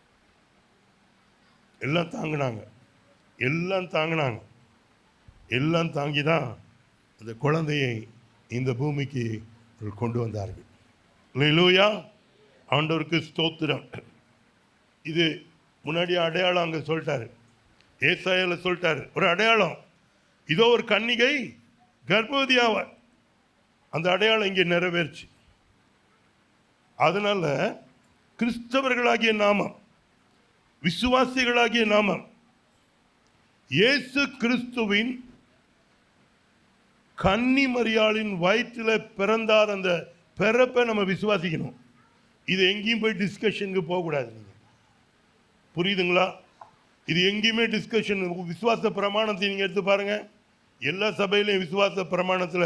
எல்லாம் தாங்கினாங்க, எல்லாம் தாங்கினாங்க, எல்லாம் தாங்கி தான் அந்த குழந்தையை இந்த பூமிக்கு கொண்டு வந்தார்கள். அல்லேலூயா. ஆண்டவருக்கு ஸ்தோத்திரம். இது முன்னாடி அடையாளம் அங்கே சொல்லிட்டாரு, ஏசாயால சொல்லிட்டாரு ஒரு அடையாளம். இதோ ஒரு கன்னிகை கர்ப்பவதி ஆவார். அந்த அடையாளம் இங்கே நிறைவேறுச்சு. அதனால கிறிஸ்தவர்களாகிய நாமம், விசுவாசிகளாகிய நாமம், இயேசு கிறிஸ்துவின் கன்னி மரியாளின் வயிற்றில் பிறந்தார். அந்த பிறப்பை நம்ம விசுவாசிக்கணும். இது எங்கேயும் போய் டிஸ்கஷனுக்கு போகக்கூடாது. நீங்கள் புரியுதுங்களா? இது எங்கேயுமே டிஸ்கஷன். விசுவாச பிரமாணத்தை நீங்கள் எடுத்து பாருங்க. எல்லா சபையிலையும் விசுவாச பிரமாணத்தில்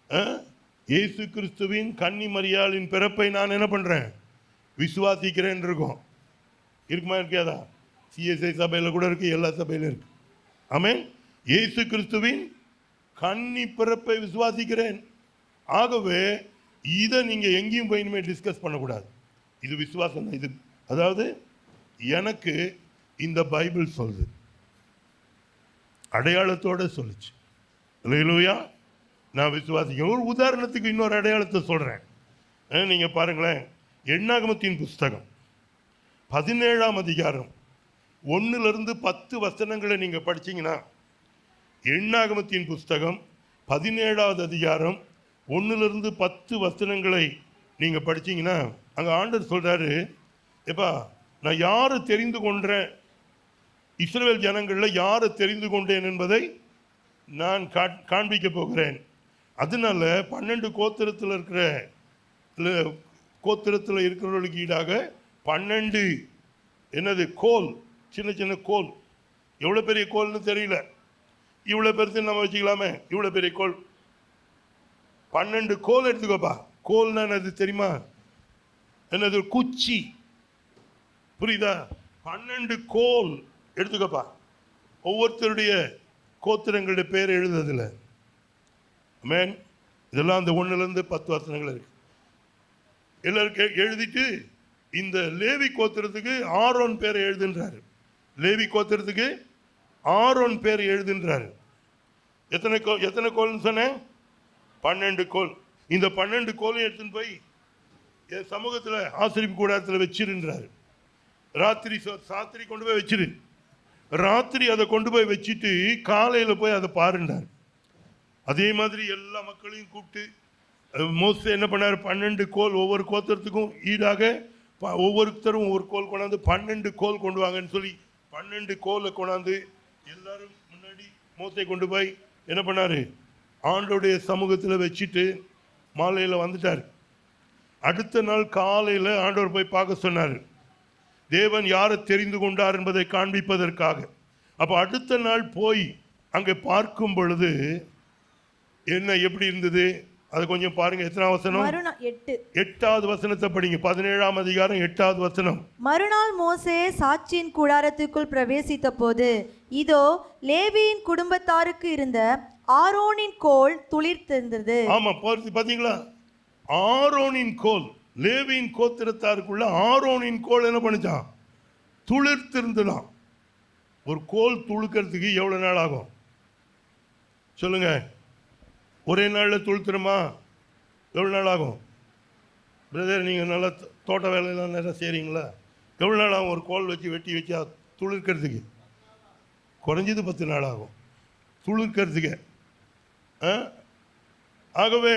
இயேசு கிறிஸ்துவின் கன்னி மரியாளின் பிறப்பை நான் என்ன பண்ணுறேன், விசுவாசிக்கிறேன் இருக்கும். இருக்குமா? இருக்காதா? சிஎஸ்ஐ சபையில் கூட இருக்குது, எல்லா சபையிலும் இருக்கு. ஆமென். இயேசு கிறிஸ்துவின் கன்னி பிறப்பை விசுவாசிக்கிறேன். ஆகவே இதை நீங்கள் எங்கேயும் போய் இனிமேல் டிஸ்கஸ் பண்ணக்கூடாது. இது விசுவாசம் தான். இது அதாவது எனக்கு இந்த பைபிள் சொல்லுது, அடையாளத்தோட சொல்லுச்சு. அல்லேலூயா. நான் விசுவாசிக்கிறேன். ஒரு உதாரணத்துக்கு இன்னொரு அடையாளத்தை சொல்கிறேன். நீங்கள் பாருங்களேன், எண்ணாகமத்தின் புஸ்தகம் பதினேழாம் அதிகாரம் ஒன்றுலேருந்து பத்து வசனங்களை நீங்கள் படிச்சீங்கன்னா, எண்ணாகமத்தின் புஸ்தகம் பதினேழாவது அதிகாரம் ஒன்றுலேருந்து பத்து வசனங்களை நீங்கள் படிச்சீங்கன்னா, அங்கே ஆண்டவர் சொல்கிறாரு, எப்பா நான் யாரை தெரிந்து கொண்டேன், இஸ்ரவேல் ஜனங்களில் யாரை தெரிந்து கொண்டேன் என்பதை நான் காண்பிக்க போகிறேன். அதனால பன்னெண்டு கோத்திரத்தில் இருக்கிற கோத்திரத்தில் இருக்கிறவர்களுக்கு ஈடாக பன்னெண்டு என்னது கோல், சின்ன சின்ன கோல், எவ்வளோ பெரிய கோல்னு தெரியல, இவ்வளோ பெருசு நம்ம வச்சுக்கலாமே, இவ்வளோ பெரிய கோல், பன்னெண்டு கோல் எடுத்துக்கோப்பா. கோல்னா என்னது தெரியுமா? என்னது? குச்சி. புரியுதா? பன்னெண்டு கோல் எடுத்துக்கப்பா. ஒவ்வொருத்தருடைய கோத்திரங்களுடைய பேர் எழுதுறதுல மேன் இதெல்லாம் அந்த ஒன்றுலேருந்து பத்து வசனங்கள் இருக்கு. எல்லாருக்கும் எழுதிட்டு இந்த லேவி கோத்திரத்துக்கு ஆரோன் பேரை எழுதுன்றாரு. லேவி கோத்திரத்துக்கு ஆரோன் பேர் எழுதுன்றாரு. எத்தனை கோ எத்தனை கோல்னு சொன்னேன்? பன்னெண்டு கோல். இந்த பன்னெண்டு கோலையும் எடுத்துன்னு போய் என் சமூகத்தில் ஆசிரிப்பு கூடாரத்தில் வச்சிருன்றாரு. ராத்திரி சாத்திரி கொண்டு போய் வச்சிரு. ராத்திரி அதை கொண்டு போய் வச்சுட்டு காலையில் போய் அதை பாருண்டார். அதே மாதிரி எல்லா மக்களையும் கூப்பிட்டு மோசே என்ன பண்ணார், பன்னெண்டு கோல் ஒவ்வொரு கோத்திரத்துக்கும் ஈடாக ஒவ்வொருத்தரும் ஒவ்வொரு கோல் கொண்டாந்து பன்னெண்டு கோல் கொண்டு வாங்கன்னு சொல்லி பன்னெண்டு கோலை கொண்டாந்து எல்லாரும் முன்னாடி மோசே கொண்டு போய் என்ன பண்ணார், ஆண்டோடைய சமூகத்தில் வச்சுட்டு மாலையில் வந்துட்டார். அடுத்த நாள் காலையில் ஆண்டவர் போய் பார்க்க சொன்னார், தேவன் யாரை தெரிந்து கொண்டார் என்பதை காண்பிப்பதற்காக. அப்போ அடுத்த நாள் போய் அங்கே பார்க்கும் பொழுது என்ன எப்படி இருந்தது அதை கொஞ்சம் பாருங்க. எத்தனாவது வசனம்? எட்டு. எட்டாவது வசனத்தை படிங்க. பதினேழாம் அதிகாரம் எட்டாவது வசனம். மறுநாள் மோசே சாட்சியின் கூடாரத்துக்குள் பிரவேசித்த போது இதோ லேவியின் குடும்பத்தாருக்கு இருந்த ஆரோனின் கோல் துளிர்த்திருந்தது. ஆமா, பாத்தீங்களா? ஆரோனின் கோல், லேவியின் கோத்திரத்தாருக்குள்ள ஆரோனின் கோல் என்ன பண்ணிச்சான்? துளிர்த்திருந்தான். ஒரு கோல் துளுக்கிறதுக்கு எவ்வளவு நாள் ஆகும் சொல்லுங்க? ஒரே நாளில் துளுத்துருமா? எவ்வளோ நாள் ஆகும்? பிரதர், நீங்கள் நல்லா தோட்ட வேலையெல்லாம் நிறையா செய்கிறீங்களா? எவ்வளோ நாள் ஆகும் ஒரு கோல் வச்சு வெட்டி வச்சா துளிர்க்கிறதுக்கு? குறைஞ்சது பத்து நாள் ஆகும் துளிர்க்கிறதுக்கு. ஆகவே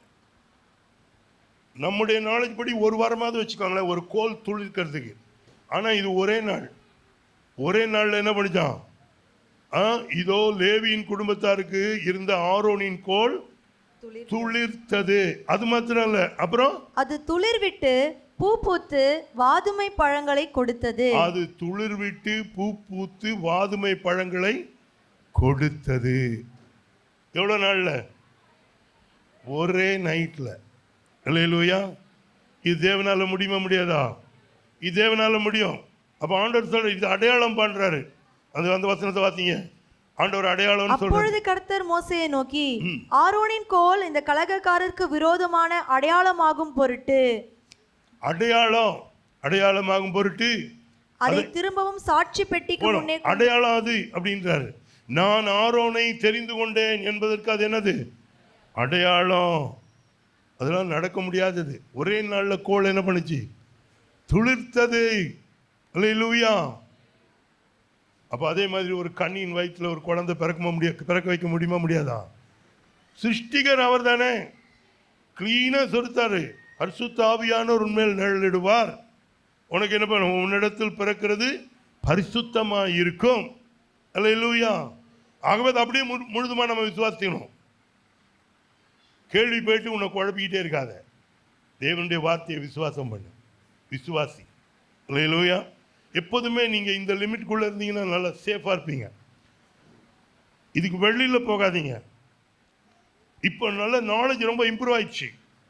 நம்முடைய நாலேஜ் படி ஒரு வாரமாவது வச்சுக்கோங்களேன் ஒரு கோல் துளிர்க்கிறதுக்கு. ஆனால் இது ஒரே நாள், ஒரே நாளில் என்ன பண்ணிச்சான்? இதோ லேவியின் குடும்பத்தாருக்கு இருந்த ஆரோனின் கோல் துளிர்த்தது. அது மாத்திரம் இல்ல, அப்புறம் அது துளிர் விட்டு பூ பூத்து வாதுமை பழங்களை கொடுத்தது. அது துளிர் விட்டு பூ பூத்து வாதுமை பழங்களை கொடுத்தது. எவ்வளவு நாள்ல? ஒரே நைட்ல. அல்லேலூயா. இது தேவனால முடியுமா முடியாதா? இது தேவனால முடியும். அப்ப ஆண்டவர் சொல்ற இது அடையாளம் பண்றாரு. அந்த அந்த வசனத்தை வாசிங்க. ஆண்டவர் அடையாளம் சொல்றாரு. அப்பொழுது கர்த்தர் மோசேயை நோக்கி, ஆரோனின் கோல் இந்த கலகக்காரருக்கு விரோதமான அடையாளமாகும் பொருட்டு, அடையாளம் அடையாளமாகும் பொருட்டு அதை திரும்பவும் சாட்சி பெட்டிக்கு முன்னே அடையாளம் அது அப்படின்றாரு. நான் ஆரோனை தெரிந்து கொண்டேன் என்பதற்கு அது என்னது? அடையாளம். அதெல்லாம் நடக்க முடியாதது. ஒரே நாள்ல கோல் என்ன பண்ணுச்சு? துளிர்த்தது. அல்லேலூயா. அப்போ அதே மாதிரி ஒரு கண்ணின் வயிற்றில் ஒரு குழந்தை பிறக்க முடிய பிறக்க வைக்க முடியுமா முடியாதா? சிருஷ்டிகர் அவர் தானே. கிளீனாக சொருத்தாரு. பரிசுத்த ஆவியானவர் உண்மையில் நிழலிடுவார். உனக்கு என்ன பண்ண, உன்னிடத்தில் பிறக்கிறது பரிசுத்தமாக இருக்கும். அல்லேலூயா. ஆகவே அப்படியே முழுதுமா நம்ம விசுவாசிக்கணும். கேள்வி போயிட்டு உன்னை குழப்பிக்கிட்டே இருக்காத. தேவனுடைய வார்த்தையை விசுவாசம் பண்ணு, விசுவாசி. அல்லேலூயா. எப்போதுமே நீங்கள் இந்த லிமிட்குள்ளே இருந்தீங்கன்னா நல்லா சேஃபாக இருப்பீங்க. இதுக்கு வெளியில் போகாதீங்க. இப்போ நல்ல நாலேஜ் ரொம்ப இம்ப்ரூவ் ஆயிடுச்சு.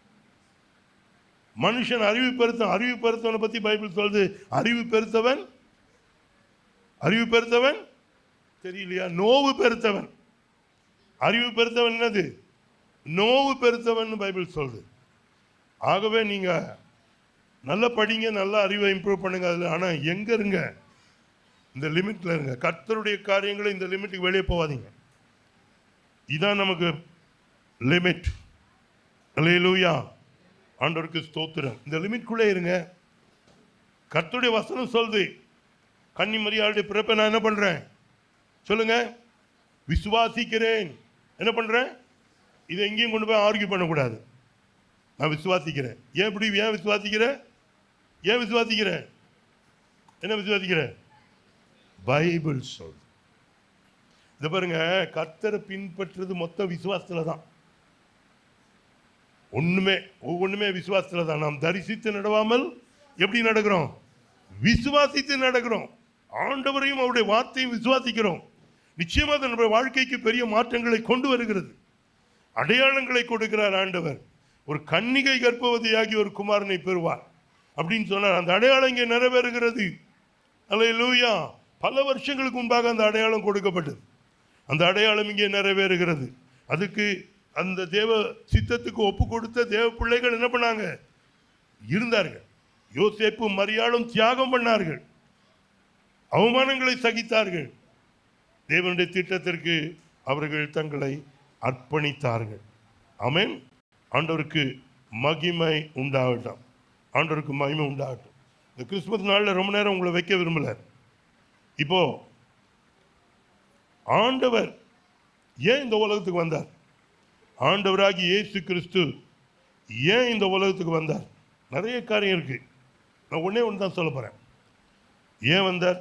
மனுஷன் அறிவு பெருத்தவன், அறிவு பெருத்தவனை பற்றி பைபிள் சொல்லுது. அறிவு பெருத்தவன், அறிவு பெருத்தவன் தெரியலையா? நோவு பெருத்தவன். அறிவு பெருத்தவன் என்னது? நோவு பெருத்தவன் பைபிள் சொல்லுது. ஆகவே நீங்கள் நல்லா படிங்க, நல்லா அறிவை இம்ப்ரூவ் பண்ணுங்க. அதில் ஆனால் எங்கே இருங்க? இந்த லிமிட்டில் இருங்க. கர்த்தருடைய காரியங்களை இந்த லிமிட்டுக்கு வெளியே போகாதீங்க. இதான் நமக்கு லிமிட். அல்லேலூயா. ஆண்டவருக்கு ஸ்தோத்திரம். இந்த லிமிட்குள்ளே இருங்க. கர்த்தருடைய வசனம் சொல்லுது, கன்னி மரியாளுடைய பிறப்பை நான் என்ன பண்ணுறேன் சொல்லுங்க? விசுவாசிக்கிறேன். என்ன பண்ணுறேன்? இதை எங்கேயும் கொண்டு போய் ஆர்கியூ பண்ணக்கூடாது. நான் விசுவாசிக்கிறேன். ஏன் இப்படி ஏன் விசுவாசிக்கிறேன்? ஏன் விசுவாசிக்கிறேன்? என்ன விசுவாசிக்கிறேன்? பைபிள் சொல். இதை பாருங்க, கர்த்தரை பின்பற்றுறது மொத்த விசுவாசத்தில் தான். ஒண்ணுமே ஒவ்வொன்றுமே விசுவாசத்தில் தான். நாம் தரிசித்து நடவாமல் எப்படி நடக்கிறோம்? விசுவாசித்து நடக்கிறோம். ஆண்டவரையும் அவருடைய வார்த்தையும் விசுவாசிக்கிறோம். நிச்சயமாக நம்முடைய வாழ்க்கைக்கு பெரிய மாற்றங்களை கொண்டு வருகிறது. அடையாளங்களை கொடுக்கிறார் ஆண்டவர். ஒரு கன்னிகை கர்ப்பவதியாகி ஒரு குமாரனை பெறுவார் அப்படின்னு சொன்னார். அந்த அடையாளம் இங்கே நிறைவேறுகிறது. அல்லேலூயா. பல வருஷங்களுக்கு முன்பாக அந்த அடையாளம் கொடுக்கப்பட்டது. அந்த அடையாளம் இங்கே நிறைவேறுகிறது. அதுக்கு அந்த தேவ சித்தத்துக்கு ஒப்பு கொடுத்த தேவ பிள்ளைகள் என்ன பண்ணாங்க? இருந்தார்கள். யோசேப்பு மரியாளும் தியாகம் பண்ணார்கள், அவமானங்களை சகித்தார்கள். தேவனுடைய திட்டத்திற்கு அவர்கள் தங்களை அர்ப்பணித்தார்கள். ஆமென். ஆண்டவருக்கு மகிமை உண்டாகட்டும். ஆண்டவருக்கு மகிமை உண்டாகட்டும். இந்த கிறிஸ்துமஸ் நாளில் ரொம்ப நேரம் உங்களை வைக்க விரும்பல. இப்போ ஆண்டவர் ஏன் இந்த உலகத்துக்கு வந்தார்? ஆண்டவராகி இயேசு கிறிஸ்து ஏன் இந்த உலகத்துக்கு வந்தார்? நிறைய காரியம் இருக்கு. நான் ஒன்னே ஒன்று தான் சொல்ல போறேன். ஏன் வந்தார்?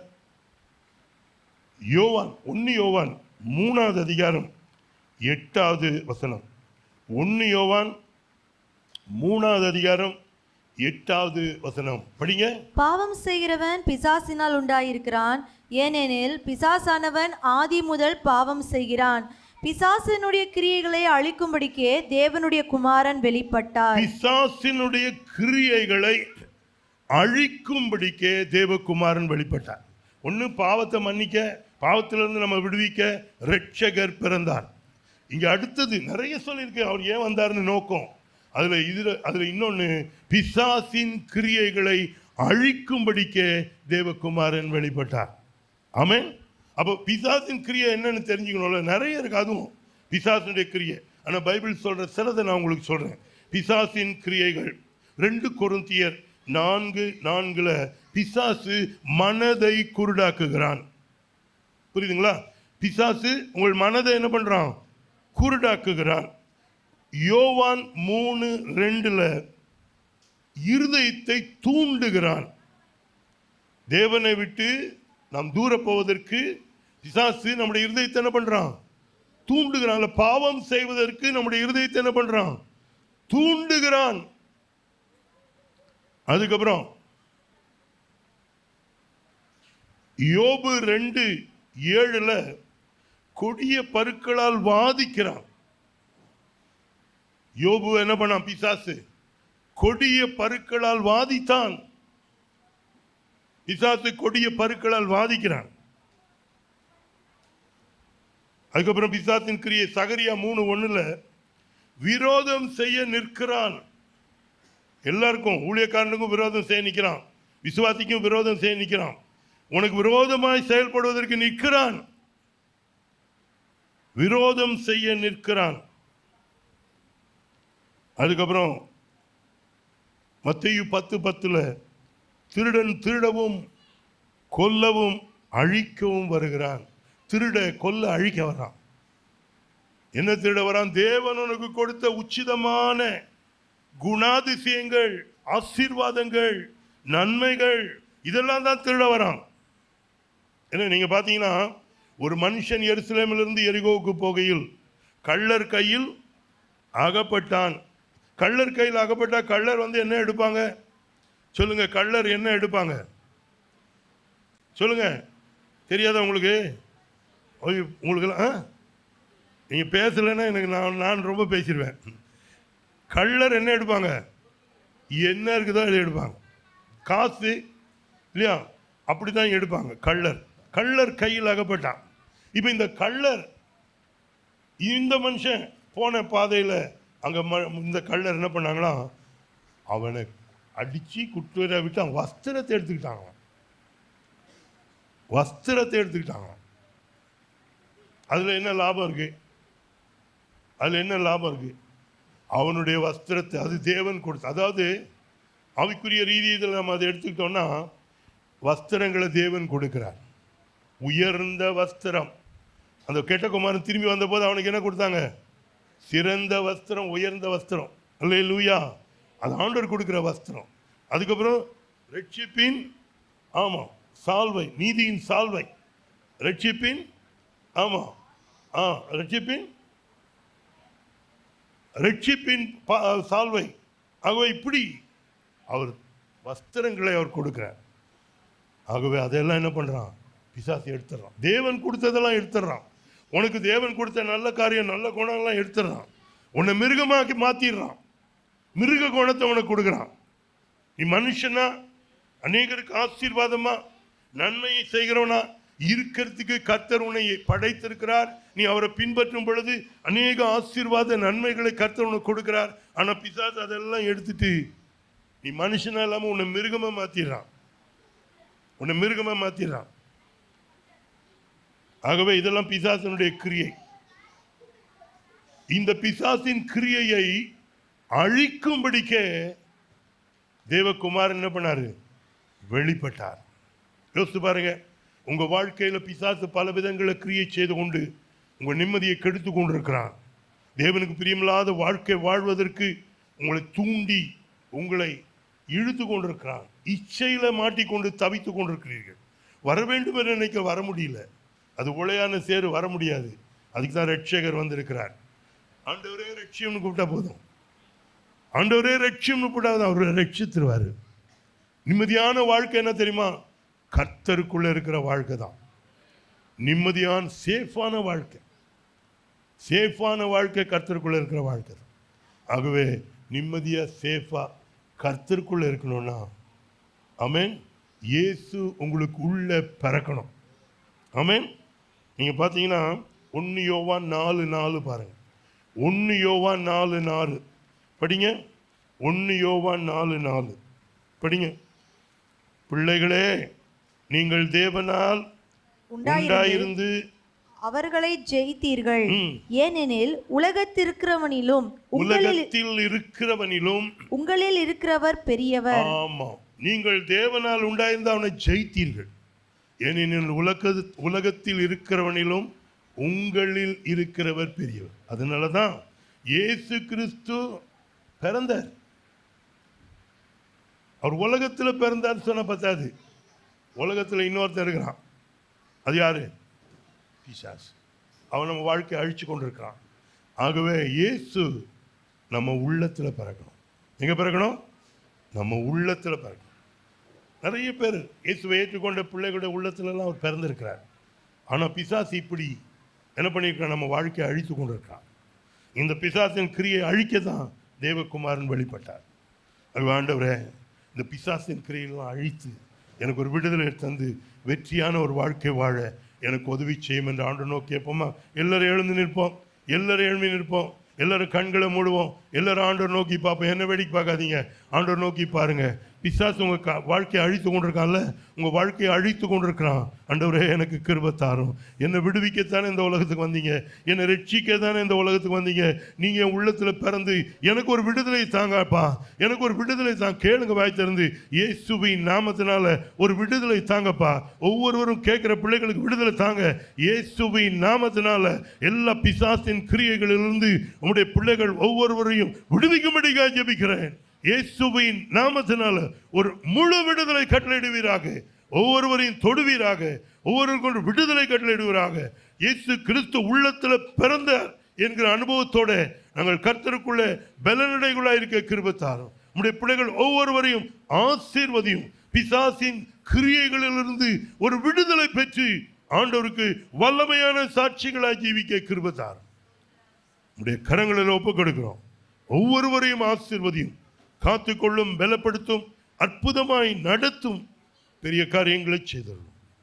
யோவான் ஒன்னு யோவான் மூணாவது அதிகாரம் எட்டாவது வசனம். ஒன்னு யோவான் மூணாவது அதிகாரம் எட்டாவது வசனம் படிங்க. பாவம் செய்கிறவன் பிசாசினால் உண்டாயிருக்கிறான், ஏனெனில் பிசாசானவன் ஆதி முதல் பாவம் செய்கிறான். பிசாசினுடைய கிரியைகளை அழிக்கும்படிக்கே தேவனுடைய குமாரன் வெளிப்பட்டார். பிசாசினுடைய கிரியைகளை அழிக்கும்படிக்கே தேவகுமாரன் வெளிப்பட்டார். ஒன்று பாவத்தை மன்னிக்க, பாவத்திலிருந்து நம்ம விடுவிக்க இரட்சகர் பிறந்தார். இங்க அடுத்தது நிறைய சொல்லியிருக்கு அவர் ஏன் வந்தார்னு நோக்கம். அதுல இதுல அதுல இன்னொன்னு, பிசாசின் கிரியைகளை அழிக்கும்படிக்கே தேவகுமாரன் வெளிப்பட்டார். ஆமென். அப்போ பிசாசின் கிரியை என்னன்னு தெரிஞ்சுக்கணும்ல. நிறைய இருக்கு அதுவும் பிசாசினுடைய கிரியை. ஆனால் பைபிள் சொல்ற சிலதை நான் உங்களுக்கு சொல்றேன். பிசாசின் கிரியைகள் ரெண்டு கொரிந்தியர் நான்கு நான்குல பிசாசு மனதை குருடாக்குகிறான். புரியுதுங்களா? பிசாசு உங்கள் மனதை என்ன பண்றான்? குருடாக்குகிறான். யோவான் மூணு ரெண்டுல இருதயத்தை தூண்டுகிறான். தேவனை விட்டு நாம் தூர போவதற்கு பிசாசு நம்முடைய இருதயத்தை என்ன பண்றான்? தூண்டுகிறான். பாவம் செய்வதற்கு நம்முடைய இருதயத்தை என்ன பண்றான்? தூண்டுகிறான். அதுக்கப்புறம் யோபு ரெண்டு ஏழுல கொடிய பருக்களால் வாதிக்கிறான். யோபு என்ன பண்ணான்? பிசாசு கொடிய பருக்களால் வாதித்தான். பிசாசு கொடிய பருக்களால் வாதிக்கிறான். அதுக்கப்புறம் பிசாசின் கிரியை சகரியா மூணு ஒண்ணுல விரோதம் செய்ய நிற்கிறான். எல்லாருக்கும் ஊழியக்காரனுக்கும் விரோதம் செய்ய நிற்கிறான், விசுவாசிக்கும் விரோதம் செய்ய நிற்கிறான், உனக்கு விரோதமாய் செயல்படுவதற்கு நிற்கிறான். விரோதம் செய்ய நிற்கிறான். அதுக்கப்புறம் மத்தேயு பத்து பத்துல திருடன் திருடவும் கொல்லவும் அழிக்கவும் வருகிறான். திருட கொல்ல அழிக்க வரான். என்ன திருட வரான்? தேவன் உனக்கு கொடுத்த உச்சிதமான குணாதிசயங்கள், ஆசீர்வாதங்கள், நன்மைகள், இதெல்லாம் தான் திருட வரான். ஏன்னா நீங்கள் பார்த்தீங்கன்னா, ஒரு மனுஷன் எருசலேமிலிருந்து எரிகோவுக்கு போகையில் கள்ளர் கையில் அகப்பட்டான். கள்ளர் கையில் அகப்பட்டா கள்ளர் வந்து என்ன எடுப்பாங்க சொல்லுங்க? கள்ளர் என்ன எடுப்பாங்க சொல்லுங்க? தெரியாதா உங்களுக்கு? உங்களுக்கெல்லாம் நீங்கள் பேசலைன்னா எனக்கு நான் நான் ரொம்ப பேசிடுவேன். கள்ளர் என்ன எடுப்பாங்க? என்ன இருக்குதோ அதை எடுப்பாங்க. காசு இல்லையா, அப்படி தான் எடுப்பாங்க. கள்ளர் கள்ளர் கையில் அகப்பட்டான். இப்போ இந்த கள்ளர், இந்த மனுஷன் போன பாதையில் அங்கே ம இந்த கள்ளர் என்ன பண்ணாங்களா, அவனை அடித்து குட்டுவரை விட்டு அவன் வஸ்திரத்தை எடுத்துக்கிட்டாங்க. வஸ்திரத்தை எடுத்துக்கிட்டாங்க. அதில் என்ன லாபம் இருக்குது? அதில் என்ன லாபம் இருக்குது? அவனுடைய வஸ்திரத்தை, அது தேவன் கொடுத்து, அதாவது ஆவிக்குரிய ரீதியில் நம்ம அதை எடுத்துக்கிட்டோம்னா, வஸ்திரங்களை தேவன் கொடுக்கிறார். உயர்ந்த வஸ்திரம். அந்த கெட்டகுமாரன் திரும்பி வந்தபோது அவனுக்கு என்ன கொடுத்தாங்க? சிறந்த வஸ்திரம், உயர்ந்த வஸ்திரம். அல்லேலூயா. அது ஆண்டவர் கொடுக்கிற வஸ்திரம். அதுக்கப்புறம் ரட்சிப்பின், ஆமாம், சால்வை, நீதியின் சால்வை, ரட்சிப்பின், ஆமாம், ஆ ரட்சிப்பின் ரட்சிப்பின் சால்வை. ஆகவே இப்படி அவர் வஸ்திரங்களை அவர் கொடுக்கிறார். ஆகவே அதெல்லாம் என்ன பண்ணுறான்? பிசாசு எடுத்துடுறான். தேவன் கொடுத்ததெல்லாம் எடுத்துடுறான். உனக்கு தேவன் கொடுத்த நல்ல காரியம், நல்ல குணம்லாம் எடுத்துடுறான். உன்னை மிருகமாக்கி மாற்றிடுறான். மிருக குணத்தை உனக்கு கொடுக்குறான். நீ மனுஷனா, அநேகருக்கு ஆசீர்வாதமா, நன்மையை செய்கிறவனா இருக்கிறதுக்கு கர்த்தர் உன்னை படைத்திருக்கிறார். நீ அவரை பின்பற்றும் பொழுது அநேக ஆசீர்வாத நன்மைகளை கர்த்தர் உனக்கு கொடுக்கிறார். ஆனால் பிசாசு அதெல்லாம் எடுத்துட்டு நீ மனுஷனா இல்லாமல் உன்னை மிருகமாக மாற்றிடுறான். உன்னை மிருகமாக மாற்றிடுறான். ஆகவே இதெல்லாம் பிசாசினுடைய கிரியை. இந்த பிசாசின் கிரியையை அழிக்கும்படிக்க தேவகுமார் என்ன பண்ணாரு? வெளிப்பட்டார். யோசித்து பாருங்க, உங்க வாழ்க்கையில் பிசாசு பல விதங்களை கிரியை செய்து கொண்டு உங்க நிம்மதியை கெடுத்து கொண்டிருக்கிறான். தேவனுக்கு பிரியமில்லாத வாழ்க்கை வாழ்வதற்கு உங்களை தூண்டி உங்களை இழுத்து கொண்டிருக்கிறான். இச்சையில மாட்டிக்கொண்டு தவித்து கொண்டிருக்கிறீர்கள். வர வேண்டும் என்று நினைக்க வர முடியல. அது உளையான சேரு, வர முடியாது. அதுக்கு தான் ரட்சகர் வந்திருக்கிறார். ஆண்டவரே ரட்சியம்னு கூப்பிட்டா போதும். ஆண்டவரே ரட்சியம்னு கூப்பிட்டா அவரை ரட்சித்துருவாரு. நிம்மதியான வாழ்க்கை என்ன தெரியுமா? கர்த்தருக்குள்ள இருக்கிற வாழ்க்கை தான் நிம்மதியான சேஃபான வாழ்க்கை. சேஃபான வாழ்க்கை கர்த்தருக்குள்ள இருக்கிற வாழ்க்கை தான். ஆகவே நிம்மதியா சேஃபா கர்த்தருக்குள்ள இருக்கணும்னா, ஆமென், இயேசு உங்களுக்கு உள்ள பிறக்கணும். ஆமென். நீங்க பார்த்தீங்கன்னா ஒன்று யோவான் நாலு நாலு பாருங்க. ஒன்று யோவான் நாலு நாலு படிங்க. ஒன்று யோவான் நாலு நாலு படிங்க. பிள்ளைகளே, நீங்கள் தேவனால் உண்டாயிருந்து அவர்களை ஜெயித்தீர்கள். ஏனெனில் உலகத்திற்கிறவனிலும் உலகத்தில் இருக்கிறவனிலும் உங்களில் இருக்கிறவர் பெரியவர். ஆமா, நீங்கள் தேவனால் உண்டாயிருந்த அவனை ஜெயித்தீர்கள். ஏனெனில் உலக உலகத்தில் இருக்கிறவனிலும் உங்களில் இருக்கிறவர் பெரியவர். அதனால தான் இயேசு கிறிஸ்து பிறந்தார். அவர் உலகத்தில் பிறந்தார் சொன்ன பத்தாது. உலகத்தில் இன்னொருத்தர் இருக்கிறான். அது யாரு? பிசாசு. அவன் நம்ம வாழ்க்கையை அழிச்சு கொண்டிருக்கிறான். ஆகவே இயேசு நம்ம உள்ளத்தில் பிறக்கணும். எங்கே பிறக்கணும்? நம்ம உள்ளத்தில் பிறக்கணும். நிறைய பேர் இயேசுவை ஏற்றுக்கொண்ட பிள்ளைகளுடைய உள்ளத்திலலாம் அவர் பிறந்திருக்கிறார். ஆனால் பிசாசு இப்படி என்ன பண்ணியிருக்கிறான்? நம்ம வாழ்க்கையை அழித்து கொண்டிருக்கிறான். இந்த பிசாசின் கிரியை அழிக்க தான் தேவகுமாரன் வெளிப்பட்டார். அது ஆண்டவரே, இந்த பிசாசின் கிரியெல்லாம் அழித்து எனக்கு ஒரு விடுதலை தந்து வெற்றியான ஒரு வாழ்க்கை வாழ எனக்கு உதவி செய்யும் என்று ஆண்டு நோக்கி எப்போமா எல்லாரும் எழுந்து நிற்போம். எல்லாரும் எழுப்பி நிற்போம். எல்லாரும் கண்களை மூடுவோம். எல்லாரும் ஆண்டவர் நோக்கி பார்ப்போம். என்ன வேடிக்கை பார்க்காதீங்க, ஆண்டவர் நோக்கி பாருங்க. பிசாசு உங்கள் க வாழ்க்கையை அழித்து கொண்டிருக்கான்ல, உங்கள் வாழ்க்கையை அழித்து கொண்டிருக்கிறான். ஆண்டவரே எனக்கு கிருபை தாரும். என்னை விடுவிக்கத்தானே இந்த உலகத்துக்கு வந்தீங்க, என்னை ரட்சிக்க தானே இந்த உலகத்துக்கு வந்தீங்க. நீங்கள் என் உள்ளத்தில் பிறந்து எனக்கு ஒரு விடுதலை தாங்கப்பா, எனக்கு ஒரு விடுதலை தாங்க. கேளுங்க வாய் திறந்து, இயேசுவின் நாமத்தினால ஒரு விடுதலை தாங்கப்பா. ஒவ்வொருவரும் கேட்குற பிள்ளைகளுக்கு விடுதலை தாங்க. இயேசுவின் நாமத்தினால எல்லா பிசாசின் கிரியைகளிலிருந்து உங்களுடைய பிள்ளைகள் ஒவ்வொருவரையும் ஒவ்வொருவரையும் விடுவிக்கும்படியாக ஜெபிக்கிறேன். இயேசுவின் நாமத்தினால ஒரு முழு விடுதலை கட்டளையிடுவீராக. ஒவ்வொருவரையும் தொடுவீராக. ஒவ்வொருவருக்கும் விடுதலை கட்டளையிடுவீராக. இயேசு கிறிஸ்து உள்ளத்தில் பிறந்தார் என்கிற அனுபவத்தோட நாங்கள் கர்த்தருக்குள்ள பலனடைகளாக இருக்க கிருபை தாரும். நம்முடைய பிள்ளைகள் ஒவ்வொருவரையும் ஆசீர்வதியும். பிசாசின் கிரியைகளிலிருந்து ஒரு விடுதலை பெற்று ஆண்டவருக்கு வல்லமையான சாட்சிகளாய் ஜீவிக்க கிருபை தாரும். நம்முடைய கரங்களில் ஒப்புக் கொடுக்கிறோம். ஒவ்வொருவரையும் ஆசீர்வதியும், காத்துக்கொள்ளும், பலப்படுத்தும், அற்புதமாய் நடத்தும், பெரிய காரியங்களை செய்தோம்.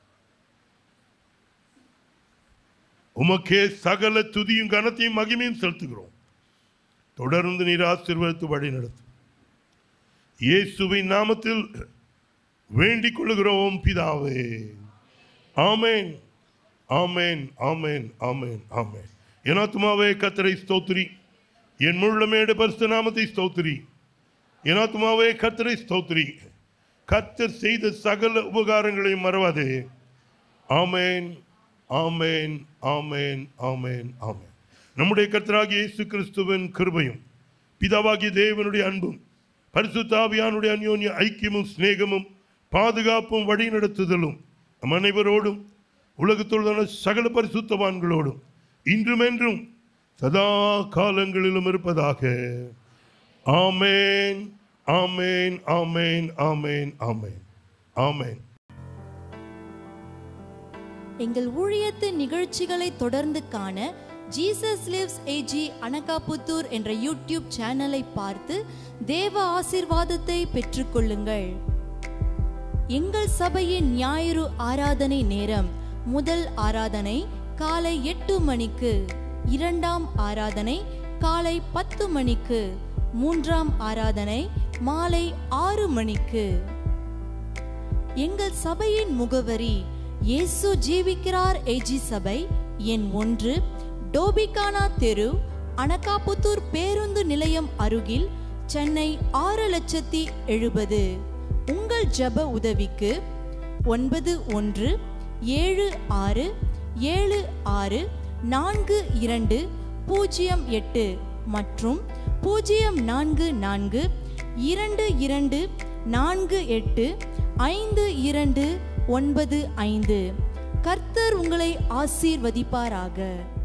உமக்கே சகல துதியும் கனத்தையும் மகிமையும் செலுத்துகிறோம். தொடர்ந்து நீர் ஆசீர்வதித்து வழி நடத்தும். இயேசுவின் நாமத்தில் வேண்டிக் கொள்கிறோம் பிதாவே. ஆமேன், ஆமேன், ஆமேன், ஆமேன், ஆமேன். என் ஆத்துமாவே கர்த்தரை ஸ்தோத்திரி, என் முழுமையோட பரிசுத்த நாமத்தை ஸ்தோத்திரி. என் ஆத்துமாவே கர்த்தரை ஸ்தோத்திரி, கர்த்தர் செய்த சகல உபகாரங்களையும் மறவாதே. ஆமேன், ஆமேன், ஆமேன், ஆமேன், ஆமேன். நம்முடைய கர்த்தராகிய இயேசு கிறிஸ்துவின் கிருபையும் பிதாவாகிய தேவனுடைய அன்பும் பரிசுத்த ஆவியானுடைய அந்யோன்ய ஐக்கியமும் சிநேகமும் பாதுகாப்பும் வழி நடத்துதலும் நம் அனைவரோடும் உலகத்துள்ள சகல பரிசுத்தவான்களோடும் இன்றும் என்றும் சதா காலங்களிலும் இருப்பதாக. ஆமேன், ஆமேன், ஆமேன், ஆமேன், ஆமேன், ஆமேன். எங்கள் ஊழியத்தின் நிகழ்ச்சிகளை தொடர்ந்து காண ஜீசஸ் லிவ்ஸ் ஏஜி அனகாபுத்தூர் என்ற யூடியூப் சேனலை பார்த்து தேவ ஆசீர்வாதத்தை பெற்றுக்கொள்ளுங்கள். எங்கள் சபையின் ஞாயிறு ஆராதனை நேரம்: முதல் ஆராதனை காலை எட்டு மணிக்கு, இரண்டாம் ஆராதனை காலை பத்து மணிக்கு, மூன்றாம் ஆராதனை மாலை ஆறு மணிக்கு. எங்கள் சபையின் முகவரி: இயேசு ஜீவிக்கிறார் ஏஜி சபை, எண் ஒன்று, டோபிகானா தெரு, அனகாபுத்தூர் பேருந்து நிலையம் அருகில், சென்னை ஆறு லட்சத்தி எழுபது. உங்கள் ஜெப உதவிக்கு ஒன்பது ஒன்று ஏழு ஆறு ஏழு ஆறு நான்கு இரண்டு பூஜ்ஜியம் எட்டு மற்றும் பூஜ்ஜியம் நான்கு நான்கு இரண்டு இரண்டு நான்கு எட்டு ஐந்து இரண்டு ஒன்பது ஐந்து. கர்த்தர் உங்களை ஆசீர்வதிப்பாராக.